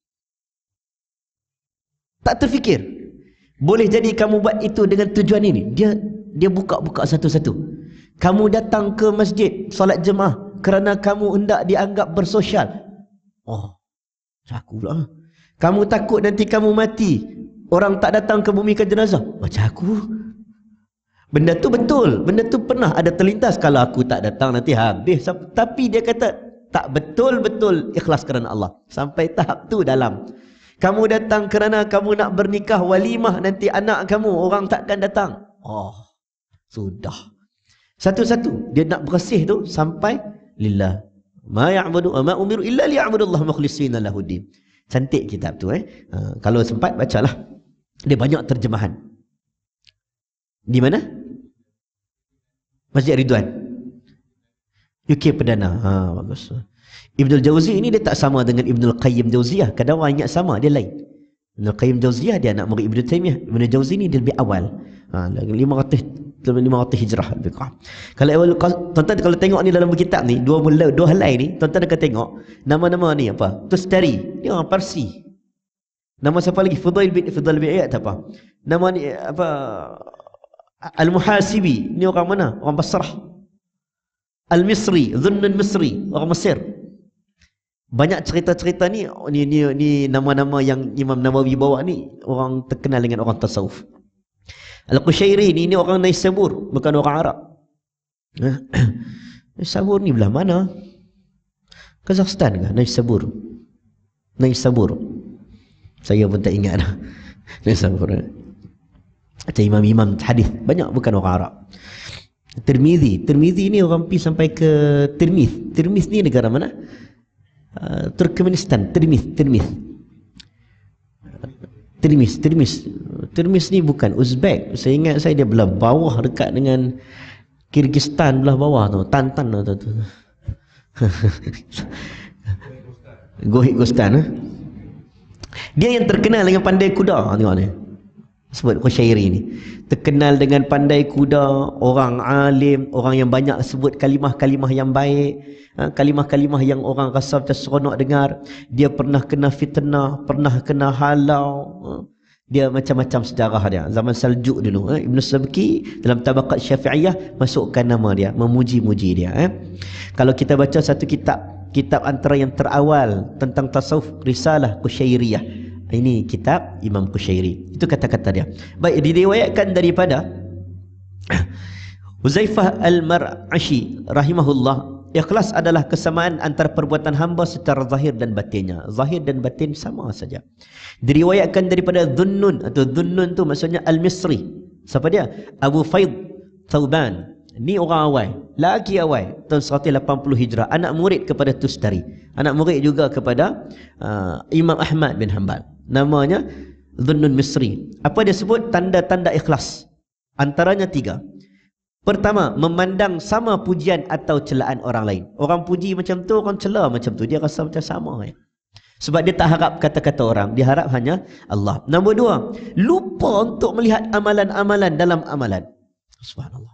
Tak terfikir. Boleh jadi kamu buat itu dengan tujuan ini. Dia buka-buka satu-satu. Kamu datang ke masjid solat jemaah kerana kamu hendak dianggap bersosial. Oh, aku pula. Kamu takut nanti kamu mati, orang tak datang ke bumikan jenazah. Macam aku. Benda tu betul. Benda tu pernah ada terlintas. Kalau aku tak datang nanti habis. Tapi dia kata tak betul-betul ikhlas kerana Allah. Sampai tahap tu dalam. Kamu datang kerana kamu nak bernikah walimah, nanti anak kamu orang takkan datang. Oh, sudah. Satu-satu dia nak bersih tu sampai lillah. Ma ya'budu ma umiru illa liya'budullah mukhlishina lahuddin. Cantik kitab tu kalau sempat bacalah. Dia banyak terjemahan. Di mana? Masjid Ridwan. UK Perdana. Bagus. Ibnul Jauzi ini dia tak sama dengan Ibnul Qayyim Jauziyah. Kadang orang ingat sama, dia lain. Ibnul Qayyim Jauziyah dia anak murid Ibnu Taimiyah. Ibnul Jauzi ni dia lebih awal. 500 hijrah lebih kurang. Kalau tuan-tuan kalau tengok ni dalam kitab ni, dua helai ni, tuan-tuan akan tengok nama-nama ni apa? Tustari, ni orang Parsi. Nama siapa lagi? Fudail bin Iyad apa? Nama ni apa? Al-Muhasibi, ni orang mana? Orang Basrah. Al-Misri, Dhunnun Misri, orang Mesir. Banyak cerita-cerita ni nama-nama yang Imam Nawawi bawa ni orang terkenal dengan orang tasawuf. Al-Qushairi ni orang Naisabur, bukan orang Arab. Naisabur ni belah mana? Kazakhstan ke? Naisabur. Saya pun tak ingat dah. Naisabur. Macam imam-imam hadis banyak bukan orang Arab. Tirmizi ni orang pergi sampai ke Tirmiz. Tirmiz ni negara mana? Turkmenistan. Tirmiz ni bukan Uzbek. Saya ingat dia belah bawah dekat dengan Kyrgyzstan belah bawah tu. Tantan tu. Gohikostan. Dia yang terkenal dengan pandai kuda. Tengok ni. Sebut Qushairi ni. Terkenal dengan pandai kuda, orang alim, orang yang banyak sebut kalimah-kalimah yang baik, kalimah-kalimah yang orang rasa macam seronok dengar. Dia pernah kena fitnah, pernah kena halau. Dia macam-macam sejarah dia. Zaman Saljuk dulu. Ibn Sabki dalam Tabaqat Syafi'iyah masukkan nama dia, memuji-muji dia. Kalau kita baca satu kitab antara yang terawal tentang tasawuf, Risalah Qushairiyah. Ini kitab Imam Qushairi. Itu kata-kata dia. Baik, diriwayatkan daripada Huzaifah Al-Mar'ashi rahimahullah, ikhlas adalah kesamaan antara perbuatan hamba secara zahir dan batinnya. Zahir dan batin sama saja. Diriwayatkan daripada Dhunnun, atau Dhunnun tu maksudnya Al-Misri. Siapa dia? Abu Faid Thauban. Ni orang awal, lelaki awal tahun 180 Hijrah, anak murid kepada Tustari, anak murid juga kepada Imam Ahmad bin Hanbal. Namanya Dhunnun Misri. Apa dia sebut? Tanda-tanda ikhlas. Antaranya 3. Pertama, memandang sama pujian atau celaan orang lain. Orang puji macam tu, orang cela macam tu, dia rasa macam sama. Sebab dia tak harap kata-kata orang, dia harap hanya Allah. Nombor 2, lupa untuk melihat amalan-amalan dalam amalan. Subhanallah.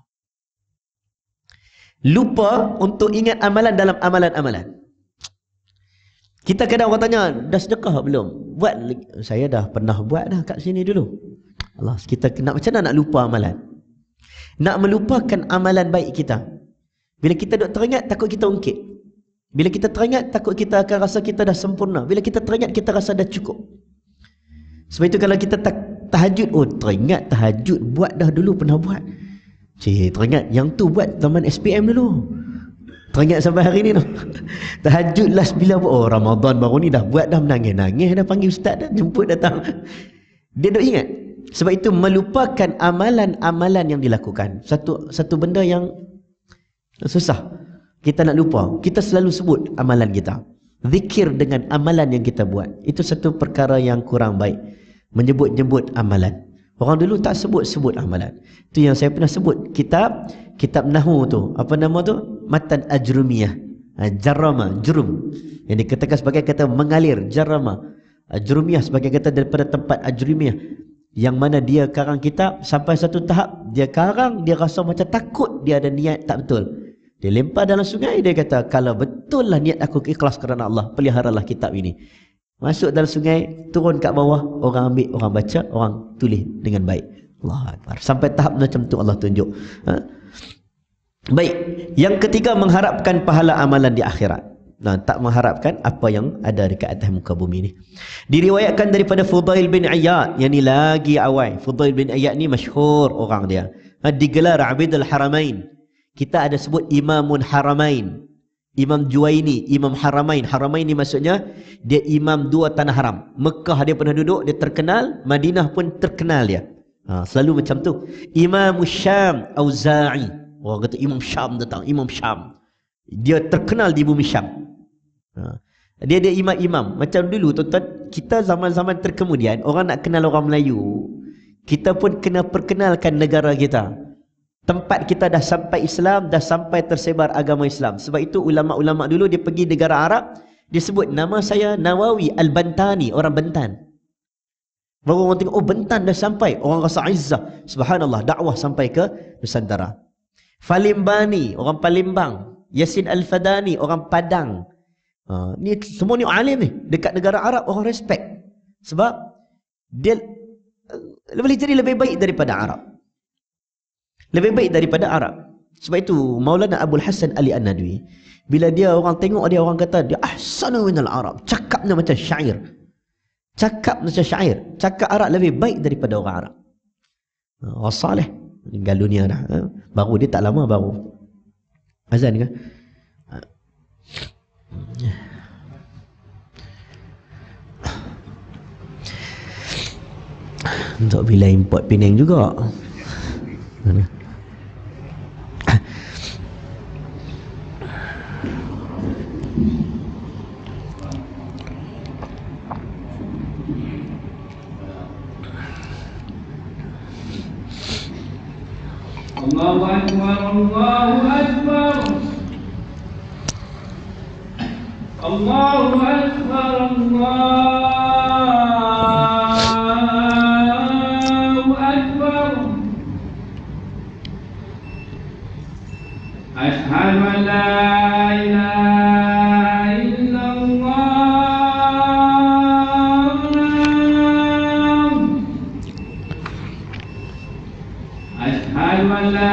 Lupa untuk ingat amalan dalam amalan-amalan. Kita kadang orang tanya, dah sedekah belum? Buat, saya dah pernah buat dah kat sini dulu. Allah, kita nak macam mana nak lupa amalan? Nak melupakan amalan baik kita. Bila kita duk teringat, takut kita ungkit. Bila kita teringat, takut kita akan rasa kita dah sempurna. Bila kita teringat, kita rasa dah cukup. Sebab itu kalau kita tahajud, oh teringat tahajud, buat dah dulu, pernah buat. Cik, teringat yang tu buat zaman SPM dulu. Teringat sampai hari ni tu. Tahajud last bila buat, oh Ramadan baru ni dah buat dah, menangis-nangis dah, panggil ustaz dah, jemput datang. Dia duk ingat. Sebab itu melupakan amalan-amalan yang dilakukan. Satu benda yang susah. Kita nak lupa. Kita selalu sebut amalan kita. Zikir dengan amalan yang kita buat. Itu satu perkara yang kurang baik. Menyebut-nyebut amalan. Orang dulu tak sebut-sebut amalan. Itu yang saya pernah sebut. Kitab Nahu tu. Apa nama tu? Matan Ajrumiyah. Jarrama, jurum. Yang dikatakan sebagai kata mengalir. Jarrama. Ajrumiyah sebagai kata daripada tempat Ajrumiyah. Yang mana dia karang kitab sampai satu tahap. Dia karang, dia rasa macam takut dia ada niat tak betul. Dia lempar dalam sungai, dia kata, kalau betul lah niat aku ikhlas kerana Allah, peliharalah kitab ini. Masuk dalam sungai, turun kat bawah, orang ambil, orang baca, orang tulis dengan baik. Allah Akbar. Sampai tahap macam tu Allah tunjuk. Baik. Yang ketiga, mengharapkan pahala amalan di akhirat. Nah, tak mengharapkan apa yang ada dekat atas muka bumi ni. Diriwayatkan daripada Fudail bin Iyad, yang ni lagi awal. Fudail bin Iyad ni masyhur orang dia. Digelar Abidul Haramain. Kita ada sebut Imamun Haramain. Imam Juwaini, Imam Haramain. Haramain ni maksudnya dia imam dua tanah haram. Mekah dia pernah duduk, dia terkenal. Madinah pun terkenal dia. Selalu macam tu. Imam Syam Auza'i. Orang kata Imam Syam datang, Imam Syam. Dia terkenal di bumi Syam. Dia ada imam-imam. Macam dulu tuan-tuan, kita zaman-zaman terkemudian, orang nak kenal orang Melayu, kita pun kena perkenalkan negara kita. Tempat kita dah sampai Islam, dah sampai tersebar agama Islam. Sebab itu ulama-ulama dulu dia pergi negara Arab, dia sebut nama saya Nawawi Al-Bantani, orang Bantan. Baru orang tengok, oh Bantan dah sampai, orang rasa izzah. Subhanallah, dakwah sampai ke Nusantara. Falimbani, orang Palembang. Yasin Al-Fadani, orang Padang. Ni semua ni alim ni. Dekat negara Arab orang respect. Sebab dia boleh jadi lebih baik daripada Arab. Lebih baik daripada Arab. Sebab itu Maulana Abul Hasan Ali An-Nadwi, bila dia orang tengok dia, orang kata dia ahsanu minal Arab. Cakapnya macam syair. Cakap macam syair. Cakap Arab lebih baik daripada orang Arab. Orang saleh meninggal dunia dah. Baru dia tak lama baru. Azan ke? Untuk bila import Penang juga. Allahu Akbar, Allahu Akbar. Allahu Akbar, Allahu Akbar. Ashhadu an la ilaha illallah. Ashhadu an la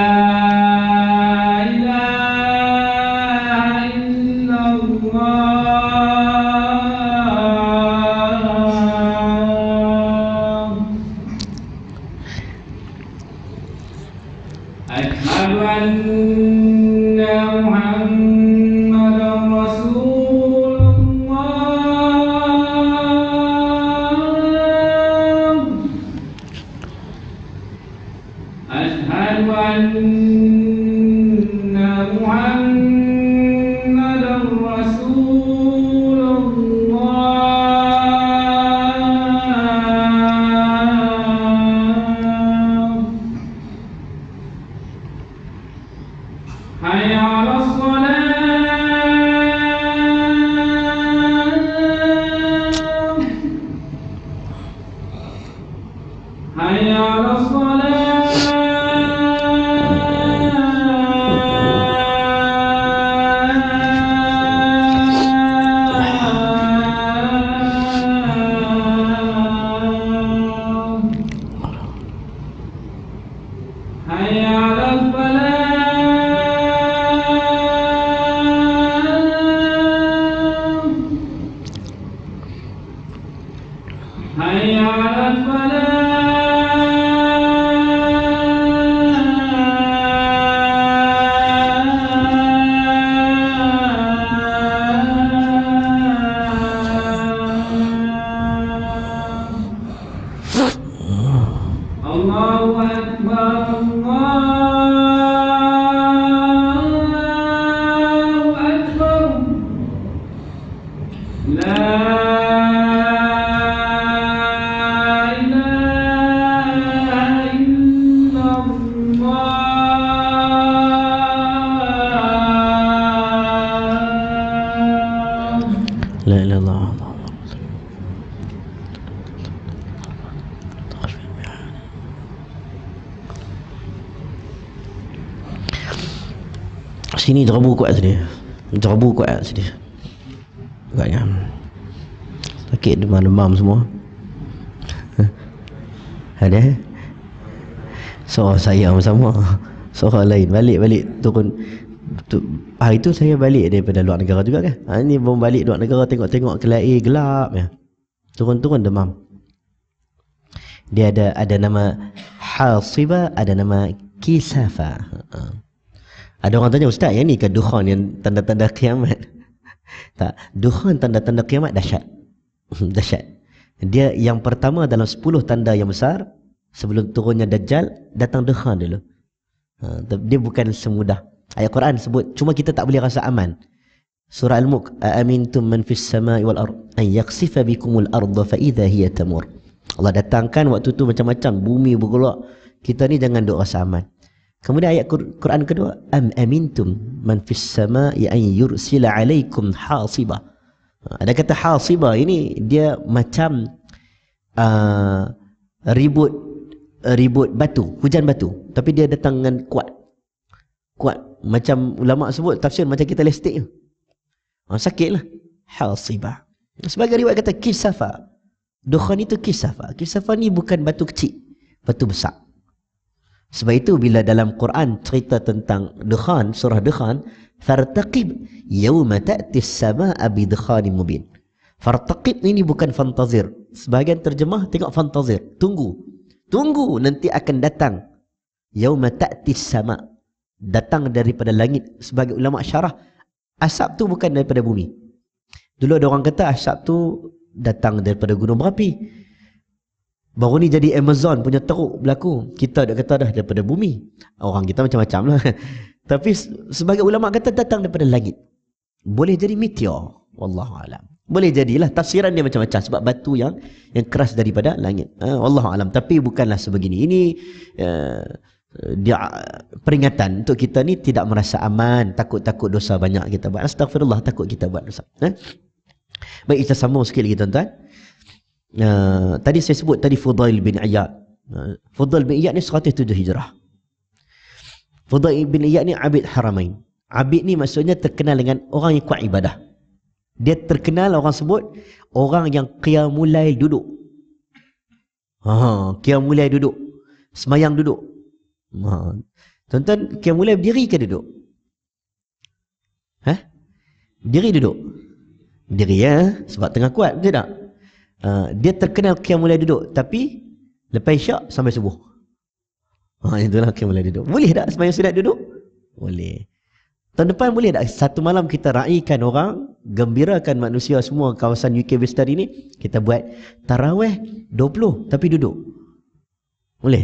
ilaha illallah. حي على الفلاح الله أكبر الله أكبر لا إله إلا الله لا إله إلا الله. Sini jerabu kuat sini. Jerabu kuat sini. Agaknya sakit demam semua. Ada suara saya sama, suara lain. Balik turun hari tu saya balik daripada luar negara juga kan. Ni baru balik luar negara, tengok kelai gelap ya. Turun demam. Dia ada nama hasiba, ada nama kisafa. Ada orang tanya, ustaz, yang ni ke dukhan yang tanda-tanda kiamat? Tak, dukhan tanda-tanda kiamat dahsyat. Dahsyat. Dia yang pertama dalam 10 tanda yang besar sebelum turunnya Dajjal, datang dukhan dulu. Dia bukan semudah. Ayat Quran sebut, cuma kita tak boleh rasa aman. Surah Al-Mulk, amintum man fis samai wal ard an yakhsifa bikumul arda fa idza hiya tamur. Allah datangkan waktu tu macam-macam, bumi bergerak. Kita ni jangan duk rasa aman. Kemudian ayat Quran kedua, am amintum man fis samai an yursila alaikum hasiba. Ada kata hasiba, ini dia macam ribut batu, hujan batu, tapi dia datang dengan kuat. Macam ulama sebut tafsir macam kita lestik. Sakitlah. Hasiba. Sebagai riwayat kata kisafa. Dukhan itu kisafa. Kisafa ni bukan batu kecil, batu besar. Sebab itu bila dalam Quran cerita tentang dukhan, surah dukhan, fartaqib yawma ta'ti as-samaa'a bi dukhanin mubin. Fartaqib ini bukan fantazir. Sebahagian terjemah tengok fantazir, tunggu nanti akan datang. Yawma ta'ti as-samaa', datang daripada langit. Sebagai ulama syarah, asap tu bukan daripada bumi. Dulu ada orang kata asap tu datang daripada gunung berapi. Baru ni jadi Amazon punya teruk berlaku. Kita dah kata dah daripada bumi. Orang kita macam-macam lah. Tapi sebagai ulama kata datang daripada langit. Boleh jadi meteor. Wallahualam. Boleh jadilah. Tafsiran dia macam-macam. Sebab batu yang keras daripada langit. Wallahualam. Tapi bukanlah sebegini. Ini dia peringatan untuk kita ni tidak merasa aman. Takut-takut dosa banyak kita buat. Astaghfirullah, takut kita buat dosa. Baik, kita sambung sikit lagi tuan-tuan. Tadi saya sebut tadi Fudail bin Iyad. Fudail bin Iyad ni 107 Hijrah. Fudail bin Iyad ni abid haramain. Abid ni maksudnya terkenal dengan orang yang kuat ibadah. Dia terkenal, orang sebut orang yang qiyamul lail duduk. Qiyamul lail duduk. Semayang duduk. Tuan-tuan, qiyamul lail berdiri ke duduk? Berdiri duduk? Berdiri ya, sebab tengah kuat, betul tak? Dia terkenal qiyamul lail duduk, tapi lepas isyak sampai subuh. Itulah qiyamul lail duduk. Boleh tak sembahyang sunat duduk? Boleh. Tahun depan boleh tak satu malam kita raikan orang, gembirakan manusia semua kawasan UK Western ini, kita buat tarawih 20 tapi duduk? Boleh?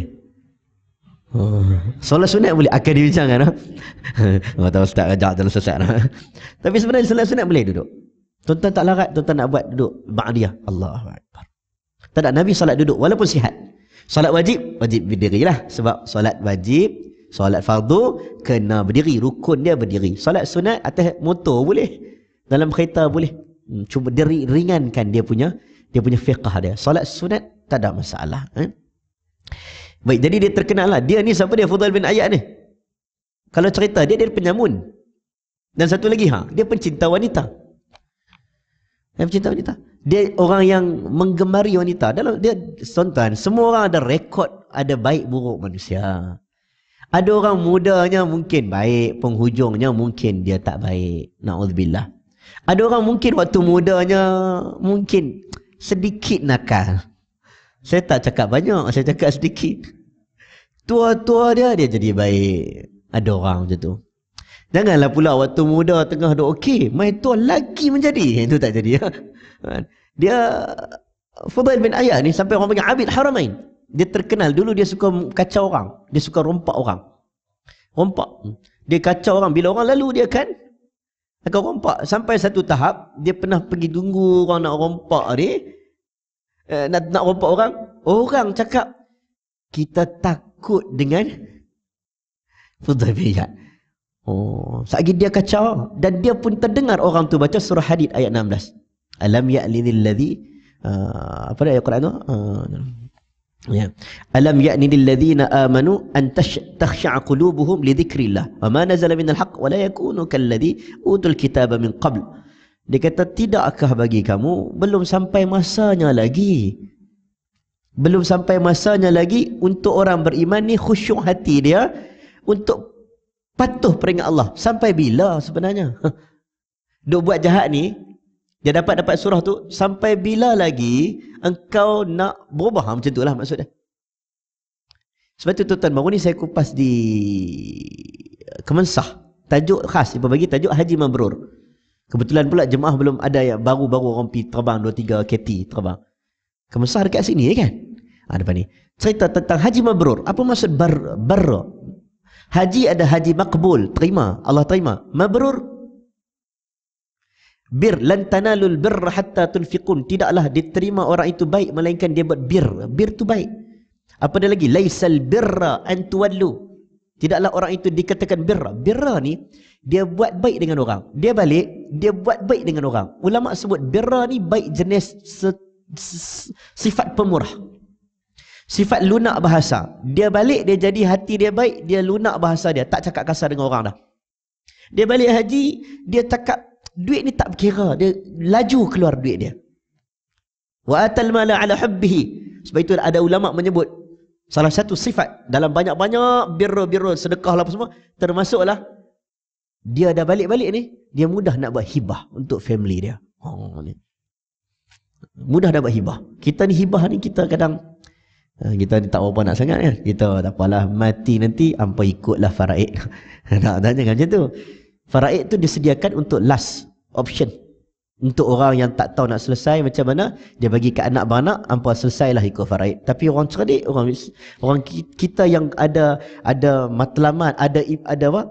Solat sunat boleh? Akan dibincangkan. Tak tahu ustaz ajak dalam sesat. Tapi sebenarnya solat sunat boleh duduk. Tuan-tuan tak larat, tuan-tuan nak buat duduk ba'diyah. Allahu Akbar. Tak ada, Nabi solat duduk walaupun sihat. Solat wajib berdirilah. Sebab solat wajib, solat fardu kena berdiri, rukun dia berdiri. Solat sunat atas motor boleh, dalam kereta boleh. Cuba diri ringankan dia punya fiqah dia. Solat sunat tak ada masalah. Baik, jadi dia terkenal lah. Dia ni siapa dia? Fudail bin Iyad ni. Kalau cerita dia penyamun. Dan satu lagi dia pencinta wanita. Dia orang yang menggemari wanita. Dalam dia, tuan-tuan, semua orang ada rekod, ada baik buruk manusia. Ada orang mudanya mungkin baik, penghujungnya mungkin dia tak baik. Na'udzubillah. Ada orang mungkin waktu mudanya mungkin sedikit nakal. Saya tak cakap banyak, saya cakap sedikit. Tua-tua dia jadi baik. Ada orang macam tu. Janganlah pula waktu muda tengah duk okey, main tua lagi menjadi. Itu tak jadi. Dia Fudail bin Iyad ni sampai orang panggil Abid Haramain. Dia terkenal dulu dia suka kacau orang, dia suka rompak orang. Rompak. Dia kacau orang, bila orang lalu dia akan rompak. Sampai satu tahap dia pernah pergi tunggu orang nak rompak ni. Nak rompak orang, orang cakap kita takut dengan Fudail bin Iyad. Oh, satgi dia kacau dan dia pun terdengar orang tu baca surah Hadid ayat 16. Alam ya'lidil ladzi apa dia Quran tu? Ya. Alam ya'nidil ladzina amanu an takhsha'a qulubuhum li dzikrillah wa ma nazala minal haqq wa la yakunu kalladzi utul kitaba min qabl. Dia kata, tidakkah bagi kamu belum sampai masanya lagi? Belum sampai masanya lagi untuk orang beriman ni khusyuk hati dia untuk patuh peringat Allah. Sampai bila sebenarnya? Duk buat jahat ni, dia dapat surah tu, sampai bila lagi engkau nak berubah? Macam itulah maksudnya. Sebab tu tuan-tuan, baru ni saya kupas di Kemensah. Tajuk khas, dia bagi tajuk Haji Mabrur. Kebetulan pula jemaah belum ada yang baru-baru orang pergi terbang 2-3 KT terbang. Kemensah dekat sini kan? Depan ni. Cerita tentang Haji Mabrur. Apa maksud barra? Haji ada haji makbul, terima, Allah terima. Mabrur, bir, lan tanalul birra hatta tunfiqun, tidaklah diterima orang itu baik melainkan dia buat bir. Bir tu baik. Apa dia lagi? Laisal birra an tuwallu, tidaklah orang itu dikatakan birra. Birra ni dia buat baik dengan orang, dia balik dia buat baik dengan orang. Ulama sebut birra ni baik jenis sifat pemurah, sifat lunak bahasa. Dia balik, dia jadi hati dia baik, dia lunak bahasa dia, tak cakap kasar dengan orang dah. Dia balik haji, dia cakap duit ni tak berkira, dia laju keluar duit dia. Wa atal mala ala hubbihi. Sebab itu ada ulama menyebut salah satu sifat dalam banyak-banyak birra sedekah lah apa semua, termasuklah dia dah balik-balik ni, dia mudah nak buat hibah untuk family dia. Ni mudah nak buat hibah. Kita ni hibah ni kita kadang kita ni tak apa nak sangat kan. Kita tak apalah, mati nanti hampa ikutlah faraid. Tak jangan macam tu. Faraid tu disediakan untuk last option. Untuk orang yang tak tahu nak selesai macam mana, dia bagi ke anak beranak, hampa selesailah ikut faraid. Tapi orang cerdik, orang kita yang ada matlamat, ada apa?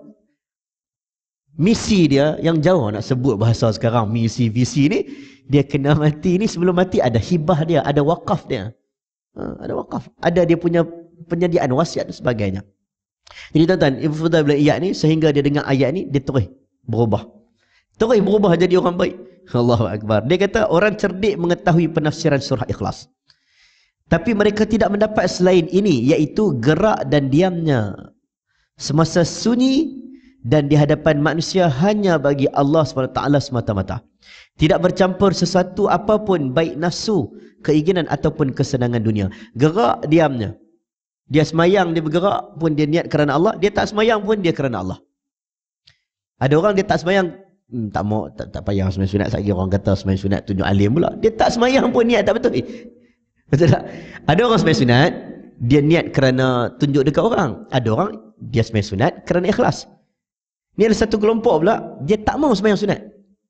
Misi dia yang jauh, nak sebut bahasa sekarang misi visi ni, dia kena mati ni, sebelum mati ada hibah dia, ada wakaf dia. Ada wakaf, ada dia punya penyediaan wasiat dan sebagainya. Jadi tuan-tuan, Ibnu Fudail bin Iyad ni sehingga dia dengar ayat ni, dia terus berubah jadi orang baik. Allahu Akbar. Dia kata orang cerdik mengetahui penafsiran surah Ikhlas, tapi mereka tidak mendapat selain ini, iaitu gerak dan diamnya semasa sunyi dan di hadapan manusia hanya bagi Allah SWT semata-mata. Tidak bercampur sesuatu apapun, baik nafsu, keinginan ataupun kesenangan dunia. Gerak diamnya. Dia semayang, dia bergerak pun dia niat kerana Allah. Dia tak semayang pun dia kerana Allah. Ada orang dia tak semayang, tak mau, tak payah semayang sunat. Sekali orang kata semayang sunat tunjuk alim pula. Dia tak semayang pun niat tak betul. Betul tak? Ada orang semayang sunat, dia niat kerana tunjuk dekat orang. Ada orang dia semayang sunat kerana ikhlas. Ni ada satu kelompok pula, dia tak mau semayang sunat.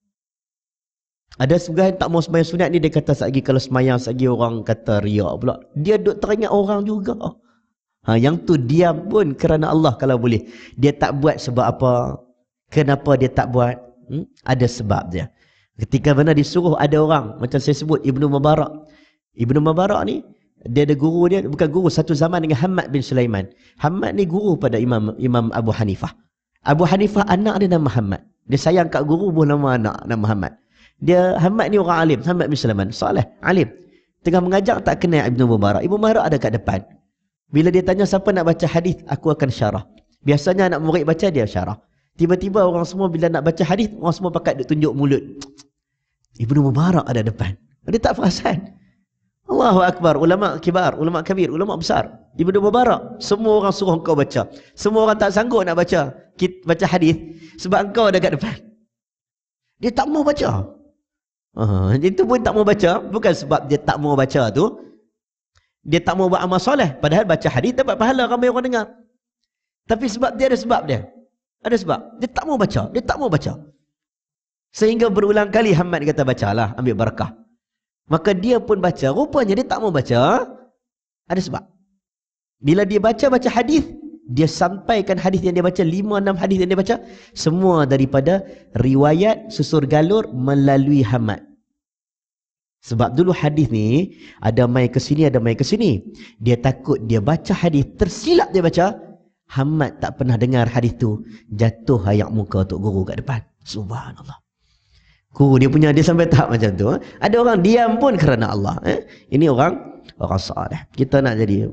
Ada sebagian tak mau sembahyang sunat ni, dia kata satgi kalau sembahyang satgi orang kata riak pula. Dia duk teringat orang juga. Yang tu diam pun kerana Allah kalau boleh. Dia tak buat sebab apa? Kenapa dia tak buat? Ada sebab dia. Ketika mana disuruh ada orang, macam saya sebut Ibnu Mubarak. Ibnu Mubarak ni, dia ada guru dia, bukan guru, satu zaman dengan Hamad bin Sulaiman. Hamad ni guru pada Imam Abu Hanifah. Abu Hanifah anak dia nama Hamad. Dia sayang kat guru pun nama anak nama Hamad. Dia Hamad ni orang alim, Hamad bin Sulaiman, soleh, alim. Tengah mengajar tak kenal Ibnu Mubarak. Ibnu Mubarak ada kat depan. Bila dia tanya siapa nak baca hadis, aku akan syarah. Biasanya anak murid baca, dia syarah. Tiba-tiba orang semua bila nak baca hadis, orang semua pakat duk tunjuk mulut. Ibnu Mubarak ada depan. Dia tak perasan. Allahu Akbar, ulama kibar, ulama kabir, ulama besar. Ibnu Mubarak, semua orang suruh engkau baca. Semua orang tak sanggup nak baca hadis sebab engkau ada kat depan. Dia tak mau baca. Itu pun tak mau baca, bukan sebab dia tak mau baca tu. Dia tak mau buat amal soleh. Padahal baca hadis dapat pahala, ramai orang dengar. Tapi sebab dia ada sebab dia. Ada sebab. Dia tak mau baca. Dia tak mau baca. Sehingga berulang kali Hamad kata, bacalah, ambil barakah. Maka dia pun baca. Rupanya dia tak mau baca. Ada sebab. Bila dia baca hadis, dia sampaikan hadis yang dia baca, 5-6 hadis yang dia baca, semua daripada riwayat susur galur melalui Hamad. Sebab dulu hadis ni ada mai ke sini, ada mai ke sini. Dia takut dia baca hadis tersilap dia baca, Hamad tak pernah dengar hadis tu, jatuh ayak muka untuk guru kat depan. Subhanallah. Guru dia punya, dia sampai tahap macam tu. Ada orang diam pun kerana Allah. Ini orang saleh. Kita nak jadi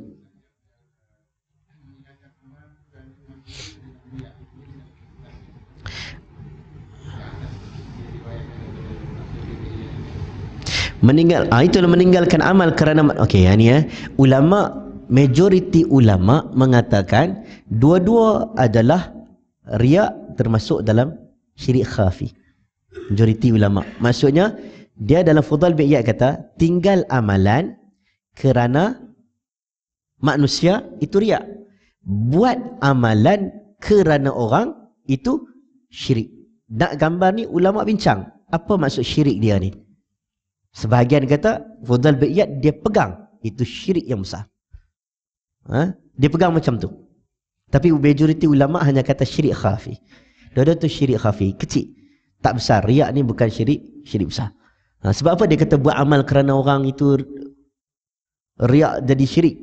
itulah meninggalkan amal kerana okey, yang ni ulama, majoriti ulama mengatakan dua-dua adalah riak termasuk dalam syirik khafi. Majoriti ulama. Maksudnya dia dalam Fudhal bin Iyad kata tinggal amalan kerana manusia itu riak. Buat amalan kerana orang itu syirik. Nak gambar ni ulama bincang. Apa maksud syirik dia ni? Sebahagian kata Fudhal bin Iyad dia pegang itu syirik yang besar. Dia pegang macam tu. Tapi majoriti ulama hanya kata syirik khafi. Dua-dua tu syirik khafi, kecil, tak besar. Riak ni bukan syirik besar. Sebab apa dia kata buat amal kerana orang itu riak jadi syirik?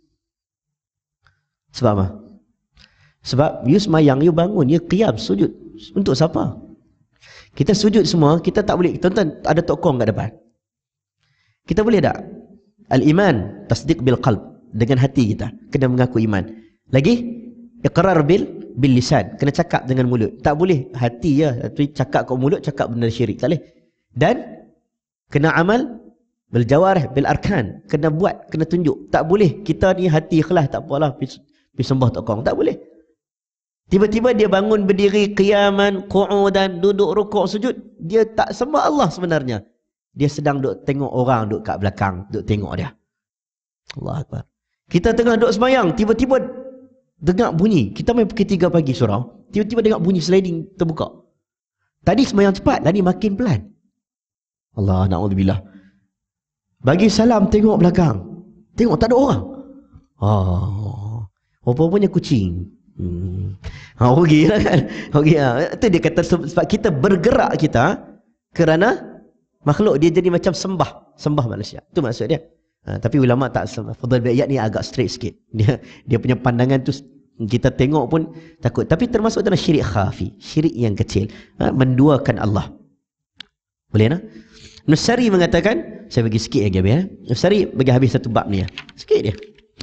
Sebab apa? Sebab you semayang, you bangun, you qiyam, sujud. Untuk siapa? Kita sujud semua, kita tak boleh. Tonton ada tokong kat depan. Kita boleh tak? Al-iman, tasdiq bil qalb, dengan hati kita. Kena mengaku iman. Lagi, iqrar bil lisan. Kena cakap dengan mulut. Tak boleh hati ya, tapi cakap kat mulut, cakap benda syirik. Tak boleh. Dan, kena amal bil jawarih, bil arkan. Kena buat, kena tunjuk. Tak boleh. Kita ni hati ikhlas, tak apalah, pergi sembah tokong. Tak boleh. Tiba-tiba dia bangun berdiri, qiyaman, qu'udan, duduk rukuk, sujud. Dia tak sembah Allah sebenarnya. Dia sedang duk tengok orang duk kat belakang, duk tengok dia. Allah Akbar. Kita tengah duk semayang, tiba-tiba dengar bunyi. Kita main pukul 3 pagi surau, tiba-tiba dengar bunyi sliding terbuka. Tadi semayang cepat, lah ni makin pelan. Allah, na'udzubillah. Bagi salam, tengok belakang. Tengok tak ada orang. Rupa-rupanya kucing. Rugi lah kan. Rugi lah. Itu dia kata sebab kita bergerak kita kerana makhluk, dia jadi macam sembah manusia. Itu maksud dia. Tapi ulama tak sembah. Fudhal bin Iyad ni agak straight sikit. Dia punya pandangan tu kita tengok pun takut. Tapi termasuk dalam syirik khafi, syirik yang kecil, menduakan Allah. Boleh tak? Nusari mengatakan, saya bagi sikit lagi ya. Nusari bagi habis satu bab ni ya. Sikit dia.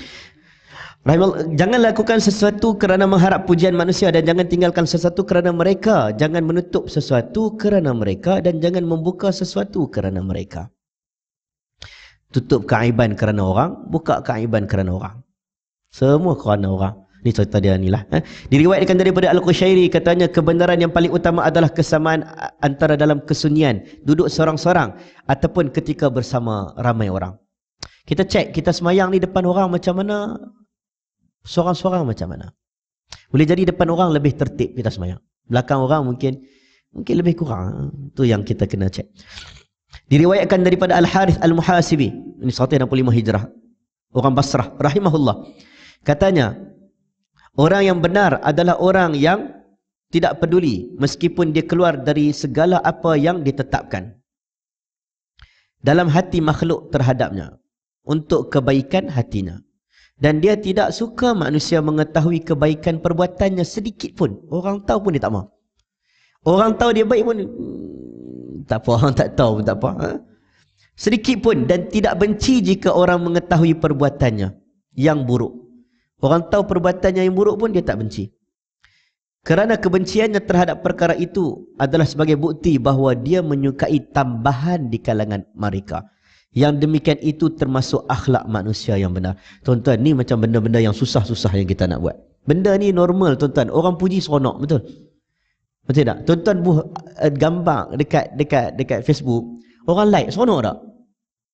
Jangan lakukan sesuatu kerana mengharap pujian manusia dan jangan tinggalkan sesuatu kerana mereka. Jangan menutup sesuatu kerana mereka dan jangan membuka sesuatu kerana mereka. Tutup keaiban kerana orang, buka keaiban kerana orang. Semua kerana orang. Ini cerita dia ni lah. Diriwayatkan daripada Al-Qushairi, katanya kebenaran yang paling utama adalah kesamaan antara dalam kesunyian, duduk seorang-seorang ataupun ketika bersama ramai orang. Kita cek, kita semayang ni depan orang macam mana, seorang-seorang macam mana. Boleh jadi depan orang lebih tertib kita semayang, belakang orang mungkin lebih kurang. Itu yang kita kena cek. Diriwayatkan daripada Al-Harith Al-Muhasibi, ini 165 Hijrah, orang Basrah rahimahullah, katanya orang yang benar adalah orang yang tidak peduli meskipun dia keluar dari segala apa yang ditetapkan dalam hati makhluk terhadapnya untuk kebaikan hatinya. Dan dia tidak suka manusia mengetahui kebaikan perbuatannya sedikit pun. Orang tahu pun dia tak mahu. Orang tahu dia baik pun tak apa, orang tak tahu pun tak apa. Sedikit pun, dan tidak benci jika orang mengetahui perbuatannya yang buruk. Orang tahu perbuatannya yang buruk pun dia tak benci. Kerana kebenciannya terhadap perkara itu adalah sebagai bukti bahawa dia menyukai tambahan di kalangan mereka. Yang demikian itu termasuk akhlak manusia yang benar. Tuan-tuan, ni macam benda-benda yang susah-susah yang kita nak buat. Benda ni normal tuan-tuan. Orang puji seronok, betul? Betul tak? Tuan-tuan gambar dekat Facebook, orang like, seronok tak?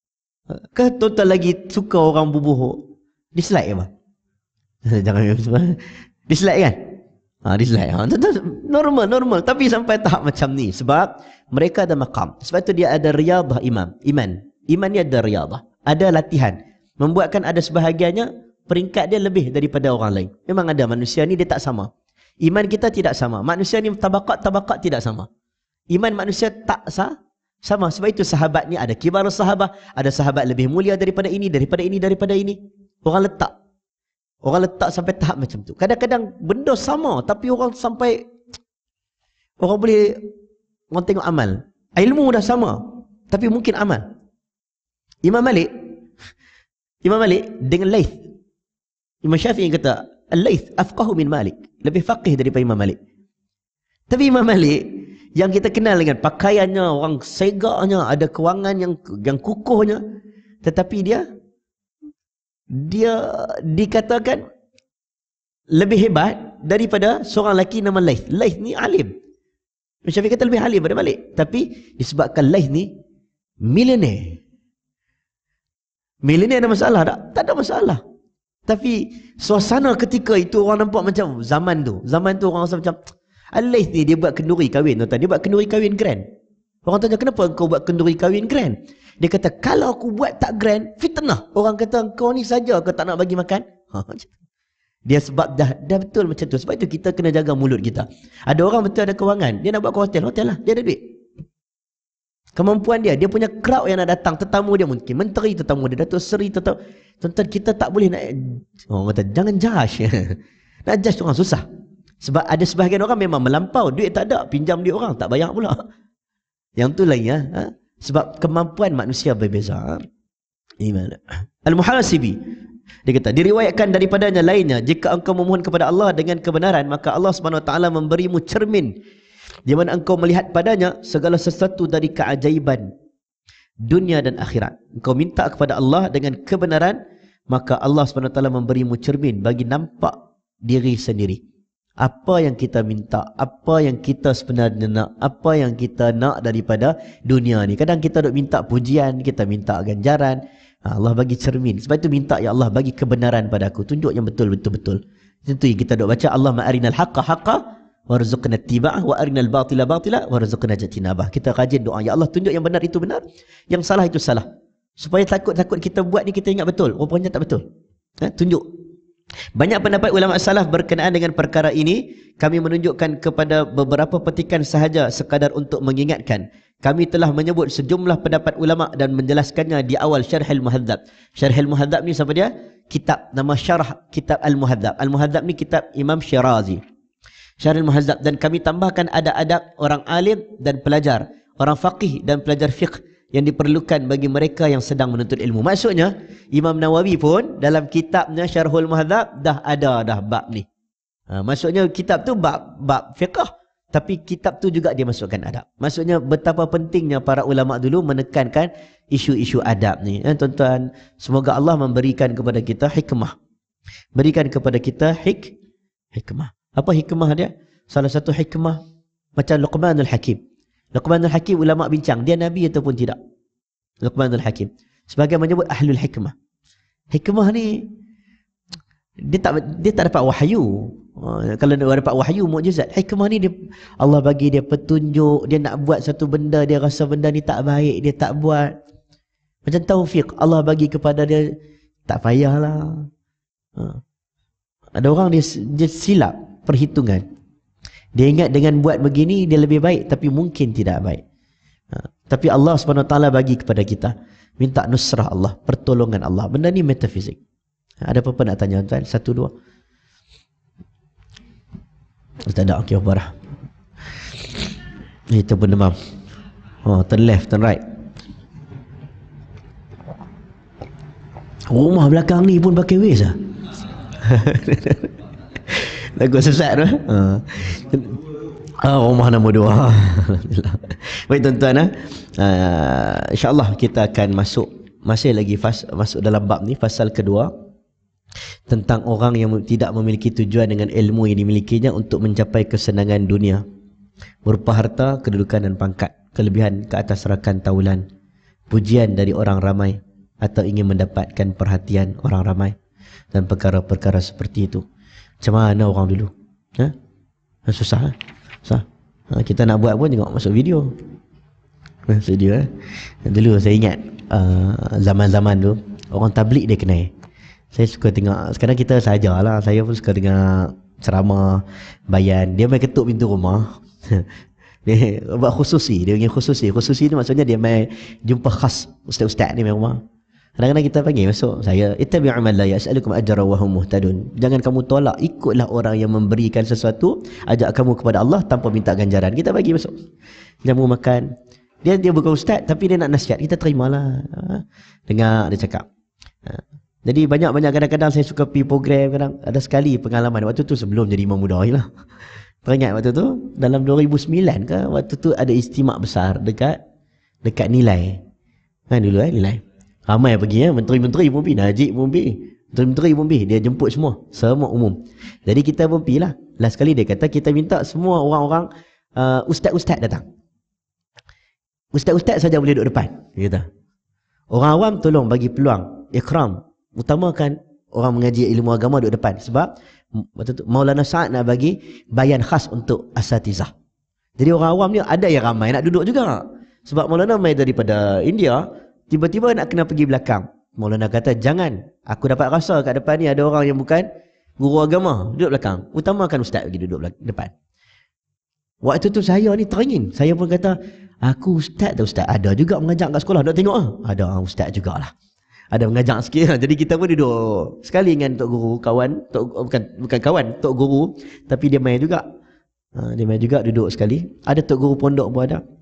Ke tuan-tuan lagi suka orang berbohong? Dislike apa? Jangan dislike kan? Dislike. Normal. Tapi sampai tahap macam ni. Sebab mereka ada maqam. Sebab tu dia ada riyadah iman. Iman ni ada riyadah. Ada latihan. Membuatkan ada sebahagiannya peringkat dia lebih daripada orang lain. Memang ada manusia ni dia tak sama. Iman kita tidak sama. Manusia ni tabaqat tidak sama. Iman manusia tak sama. Sebab itu sahabat ni ada kibar sahabat, ada sahabat lebih mulia daripada ini. Orang letak sampai tahap macam tu. Kadang-kadang benda sama tapi orang sampai orang tengok amal. Ilmu dah sama tapi mungkin amal. Imam Malik dengan Laith. Imam Syafi'i kata, Al-Laith afqahu min Malik. Lebih faqih daripada Imam Malik. Tapi Imam Malik, yang kita kenal dengan pakaiannya, orang segaknya, ada kewangan yang kukuhnya. Tetapi dia dikatakan lebih hebat daripada seorang lelaki nama Laith. Laith ni alim. Imam Syafi'i kata lebih alim daripada Malik. Tapi disebabkan Laith ni milioner. Milioner ada masalah tak? Tak ada masalah. Tapi suasana ketika itu orang nampak macam zaman tu orang rasa macam Al-Laith ni dia buat kenduri kahwin tuan. Dia buat kenduri kahwin grand. Orang tanya kenapa kau buat kenduri kahwin grand? Dia kata kalau aku buat tak grand, fitnah. Orang kata kau ni saja kau tak nak bagi makan. Dia sebab dah betul macam tu. Sebab itu kita kena jaga mulut kita. Ada orang betul ada kewangan, dia nak buat hotel lah, dia ada duit. Kemampuan dia punya crowd yang nak datang, tetamu dia mungkin menteri, tetamu dia Datuk Seri, tetamu. Tuan-tuan kita tak boleh nak orang kata jangan judge. Nak judge orang susah. Sebab ada sebahagian orang memang melampau, duit tak ada, pinjam duit orang tak bayar pula. Yang tu lain ya. Sebab kemampuan manusia berbeza. Al-Muhasibi dia kata diriwayatkan daripadanya lainnya, jika engkau memohon kepada Allah dengan kebenaran, maka Allah SWT memberimu cermin di mana engkau melihat padanya segala sesuatu dari keajaiban dunia dan akhirat. Engkau minta kepada Allah dengan kebenaran, maka Allah SWT memberimu cermin bagi nampak diri sendiri. Apa yang kita minta, apa yang kita sebenarnya nak, apa yang kita nak daripada dunia ni. Kadang kita duk minta pujian, kita minta ganjaran. Allah bagi cermin. Sebab itu minta, ya Allah bagi kebenaran pada aku, tunjuk yang betul-betul. Itu yang kita duk baca, Allahumma arinal haqqa haqqa warzuqna ittiba'ah wa arinal batila batila warzuqna jatinabah. Kita rajin doa, ya Allah tunjuk yang benar itu benar, yang salah itu salah. Supaya takut kita buat ni kita ingat betul, rupanya tak betul. Tunjuk. Banyak pendapat ulama salaf berkenaan dengan perkara ini. Kami menunjukkan kepada beberapa petikan sahaja sekadar untuk mengingatkan. Kami telah menyebut sejumlah pendapat ulama dan menjelaskannya di awal Syarh Al-Muhadzab. Syarh Al-Muhadzab ni siapa dia? Kitab, nama syarah kitab Al-Muhadzab. Al-Muhadzab ni kitab Imam Syirazi. Syarh Al-Muhadzab. Dan kami tambahkan ada adab orang alim dan pelajar, orang faqih dan pelajar fiqh yang diperlukan bagi mereka yang sedang menuntut ilmu. Maksudnya Imam Nawawi pun dalam kitabnya Syarhul Muhadzab dah ada bab ni. Maksudnya kitab tu bab fiqh, tapi kitab tu juga dia masukkan adab. Maksudnya betapa pentingnya para ulama dulu menekankan isu-isu adab ni. Tuan-tuan, semoga Allah memberikan kepada kita hikmah. Berikan kepada kita hikmah. Apa hikmah dia? Salah satu hikmah macam Luqmanul Hakim. Luqmanul Hakim ulama bincang, dia nabi ataupun tidak. Luqmanul Hakim sebagai menyebut ahlul hikmah. Hikmah ni dia tak dapat wahyu. Kalau dia dapat wahyu mukjizat. Hikmah ni Allah bagi dia petunjuk, dia nak buat satu benda, dia rasa benda ni tak baik, dia tak buat. Macam taufik Allah bagi kepada dia, tak payahlah. Ada orang dia silap perhitungan. Dia ingat dengan buat begini dia lebih baik, tapi mungkin tidak baik. Tapi Allah SWT bagi kepada kita, minta nusrah Allah, pertolongan Allah. Benda ni metafizik. Ada apa-apa nak tanya tuan? Satu dua. Tak ada. Okey, barah. Itu pun demam. Turn left, turn right. Rumah belakang ni pun pakai Waze lah. Lagu sesat tu. Rumah nombor 2. Alhamdulillah. Baik tuan-tuan, insya-Allah kita akan masih lagi masuk dalam bab ni, fasal kedua, tentang orang yang tidak memiliki tujuan dengan ilmu yang dimilikinya untuk mencapai kesenangan dunia berupa harta, kedudukan dan pangkat, kelebihan ke atas rakan taulan, pujian dari orang ramai, atau ingin mendapatkan perhatian orang ramai dan perkara-perkara seperti itu. Macam mana orang dulu? Susah. Susah. Kita nak buat pun tengok masuk video. Video. Dulu saya ingat zaman-zaman tu orang tablik dia kenal. Saya suka tengok. Sekarang kita sajalah. Saya pun suka dengar ceramah, bayan. Dia main ketuk pintu rumah. Dia buat khususi. Dia punya khususi. Khususi ni maksudnya dia main jumpa khas ustaz-ustaz ni main rumah. Kadang-kadang kita panggil masuk. Saya ittabi'u man la yas'alukum ajra wa hum muhtadun. Jangan kamu tolak, ikutlah orang yang memberikan sesuatu, ajak kamu kepada Allah tanpa minta ganjaran. Kita bagi masuk. Jamu makan. Dia bukan ustaz tapi dia nak nasihat. Kita terimalah. Dengar dia cakap. Jadi banyak-banyak kadang-kadang saya suka pergi program. Kadang ada sekali pengalaman waktu tu sebelum jadi imam muda lah. Teringat waktu tu dalam 2009 ke, waktu tu ada istimak besar dekat Nilai. Kan dulu Nilai. Ramai pergi menteri-menteri pun pergi, Najib pun pergi, menteri-menteri pun pergi. Dia jemput semua umum. Jadi kita pun pergi lah. Last kali dia kata kita minta semua orang-orang ustaz-ustaz datang. Ustaz-ustaz saja boleh duduk depan. Dia kata. Orang awam tolong bagi peluang ikram. Utamakan orang mengaji ilmu agama duduk depan. Sebab waktu tu Maulana Sa'ad nak bagi bayan khas untuk asatizah. Jadi orang awam ni ada yang ramai nak duduk juga. Sebab Maulana mai daripada India, tiba-tiba nak kena pergi belakang. Maulana kata, jangan. Aku dapat rasa kat depan ni ada orang yang bukan guru agama. Duduk belakang. Utamakan ustaz pergi duduk depan. Waktu tu saya ni teringin. Saya pun kata, aku ustaz tak ustaz? Ada juga mengajar kat sekolah. Nak tengok lah. Ada ustaz jugalah. Ada mengajar sikit. Jadi kita pun duduk sekali dengan Tok Guru, kawan. Bukan kawan, Tok Guru. Tapi dia main juga. Dia main juga duduk sekali. Ada Tok Guru pondok pun ada.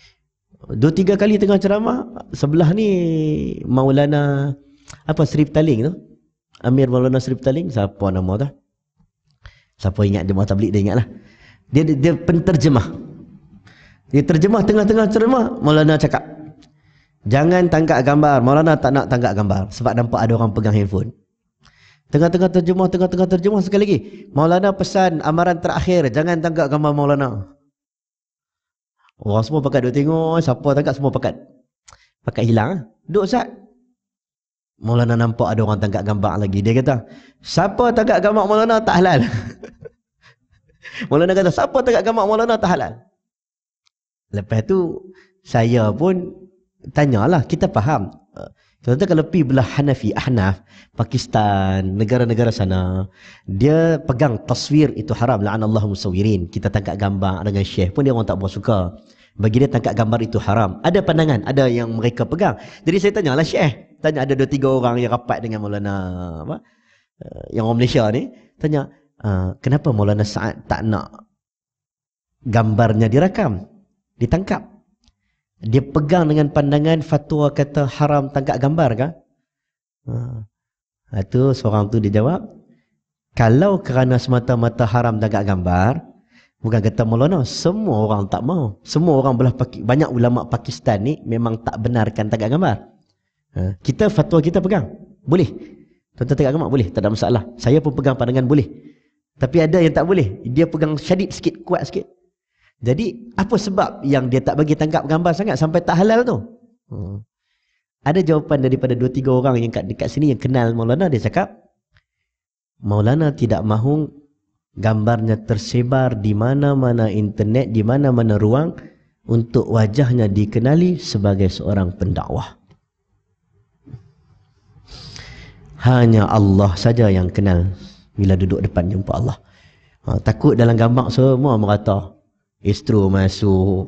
2-3 kali tengah ceramah, sebelah ni Maulana Sri Petaling tu. Amir Maulana Sri Petaling, siapa nama tu? Siapa ingat jemaah tabligh dia ingatlah. Dia penterjemah. Dia terjemah tengah-tengah ceramah, Maulana cakap, jangan tangkap gambar. Maulana tak nak tangkap gambar sebab nampak ada orang pegang handphone. Tengah-tengah terjemah sekali lagi. Maulana pesan amaran terakhir, jangan tangkap gambar Maulana. Orang semua pakat duk tengok, siapa tangkap semua pakat hilang. Duk Ustaz. Maulana nampak ada orang tangkap gambar lagi. Dia kata, siapa tangkap gambar Maulana tak halal. Maulana kata, siapa tangkap gambar Maulana tak halal. Lepas tu saya pun tanyalah, kita faham. Contoh kalau pergi belah Hanafi, Ahnaf, Pakistan, negara-negara sana, dia pegang taswir itu haram, la'anallahu musawirin. Kita tangkap gambar dengan syekh pun dia orang tak berapa suka. Bagi dia tangkap gambar itu haram. Ada pandangan, ada yang mereka pegang. Jadi saya tanyalah syekh. Tanya ada 2-3 orang yang rapat dengan Maulana yang orang Malaysia ni, tanya, kenapa Maulana Sa'ad tak nak gambarnya direkam, ditangkap? Dia pegang dengan pandangan fatwa kata haram tangkap gambar kan? Itu seorang tu dia jawab, kalau kerana semata-mata haram tangkap gambar, bukan kata Maulana, semua orang tak mau. Semua orang banyak ulama Pakistan ni memang tak benarkan tangkap gambar. Kita fatwa kita pegang, boleh. Tuan-tuan tangkap gambar boleh, tak ada masalah. Saya pun pegang pandangan boleh. Tapi ada yang tak boleh. Dia pegang syadid sikit, kuat sikit. Jadi, apa sebab yang dia tak bagi tangkap gambar sangat sampai tak halal tu? Ada jawapan daripada 2-3 orang yang dekat sini yang kenal Maulana. Dia cakap, Maulana tidak mahu gambarnya tersebar di mana-mana internet, di mana-mana ruang untuk wajahnya dikenali sebagai seorang pendakwah. Hanya Allah saja yang kenal bila duduk depan jumpa Allah. Takut dalam gambar semua merata. Istro masuk.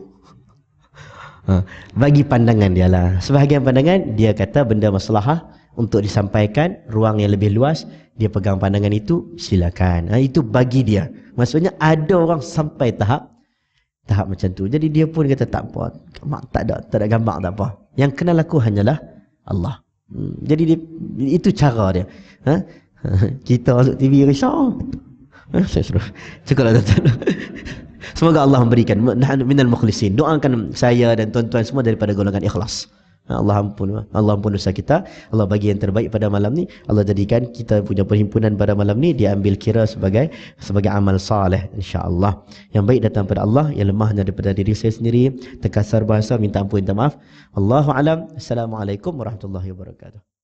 Bagi pandangan dia lah. Sebahagian pandangan, dia kata benda maslahah untuk disampaikan, ruang yang lebih luas, dia pegang pandangan itu, silakan. Itu bagi dia. Maksudnya ada orang sampai tahap macam tu. Jadi dia pun kata tak apa. Tak ada gambar tak apa. Yang kenal aku hanyalah Allah. Jadi itu cara dia. Kita masuk TV risau. Saya suruh. Cukuplah tuan-tuan. Semoga Allah memberikan minal mukhlisin. Doakan saya dan tuan-tuan semua daripada golongan ikhlas. Allah ampun dosa kita. Allah bagi yang terbaik pada malam ni. Allah jadikan kita punya perhimpunan pada malam ni dia ambil kira sebagai amal saleh, insya-Allah. Yang baik datang pada Allah, yang lemahnya daripada diri saya sendiri, terkasar bahasa minta ampun, minta maaf. Wallahu alam. Assalamualaikum warahmatullahi wabarakatuh.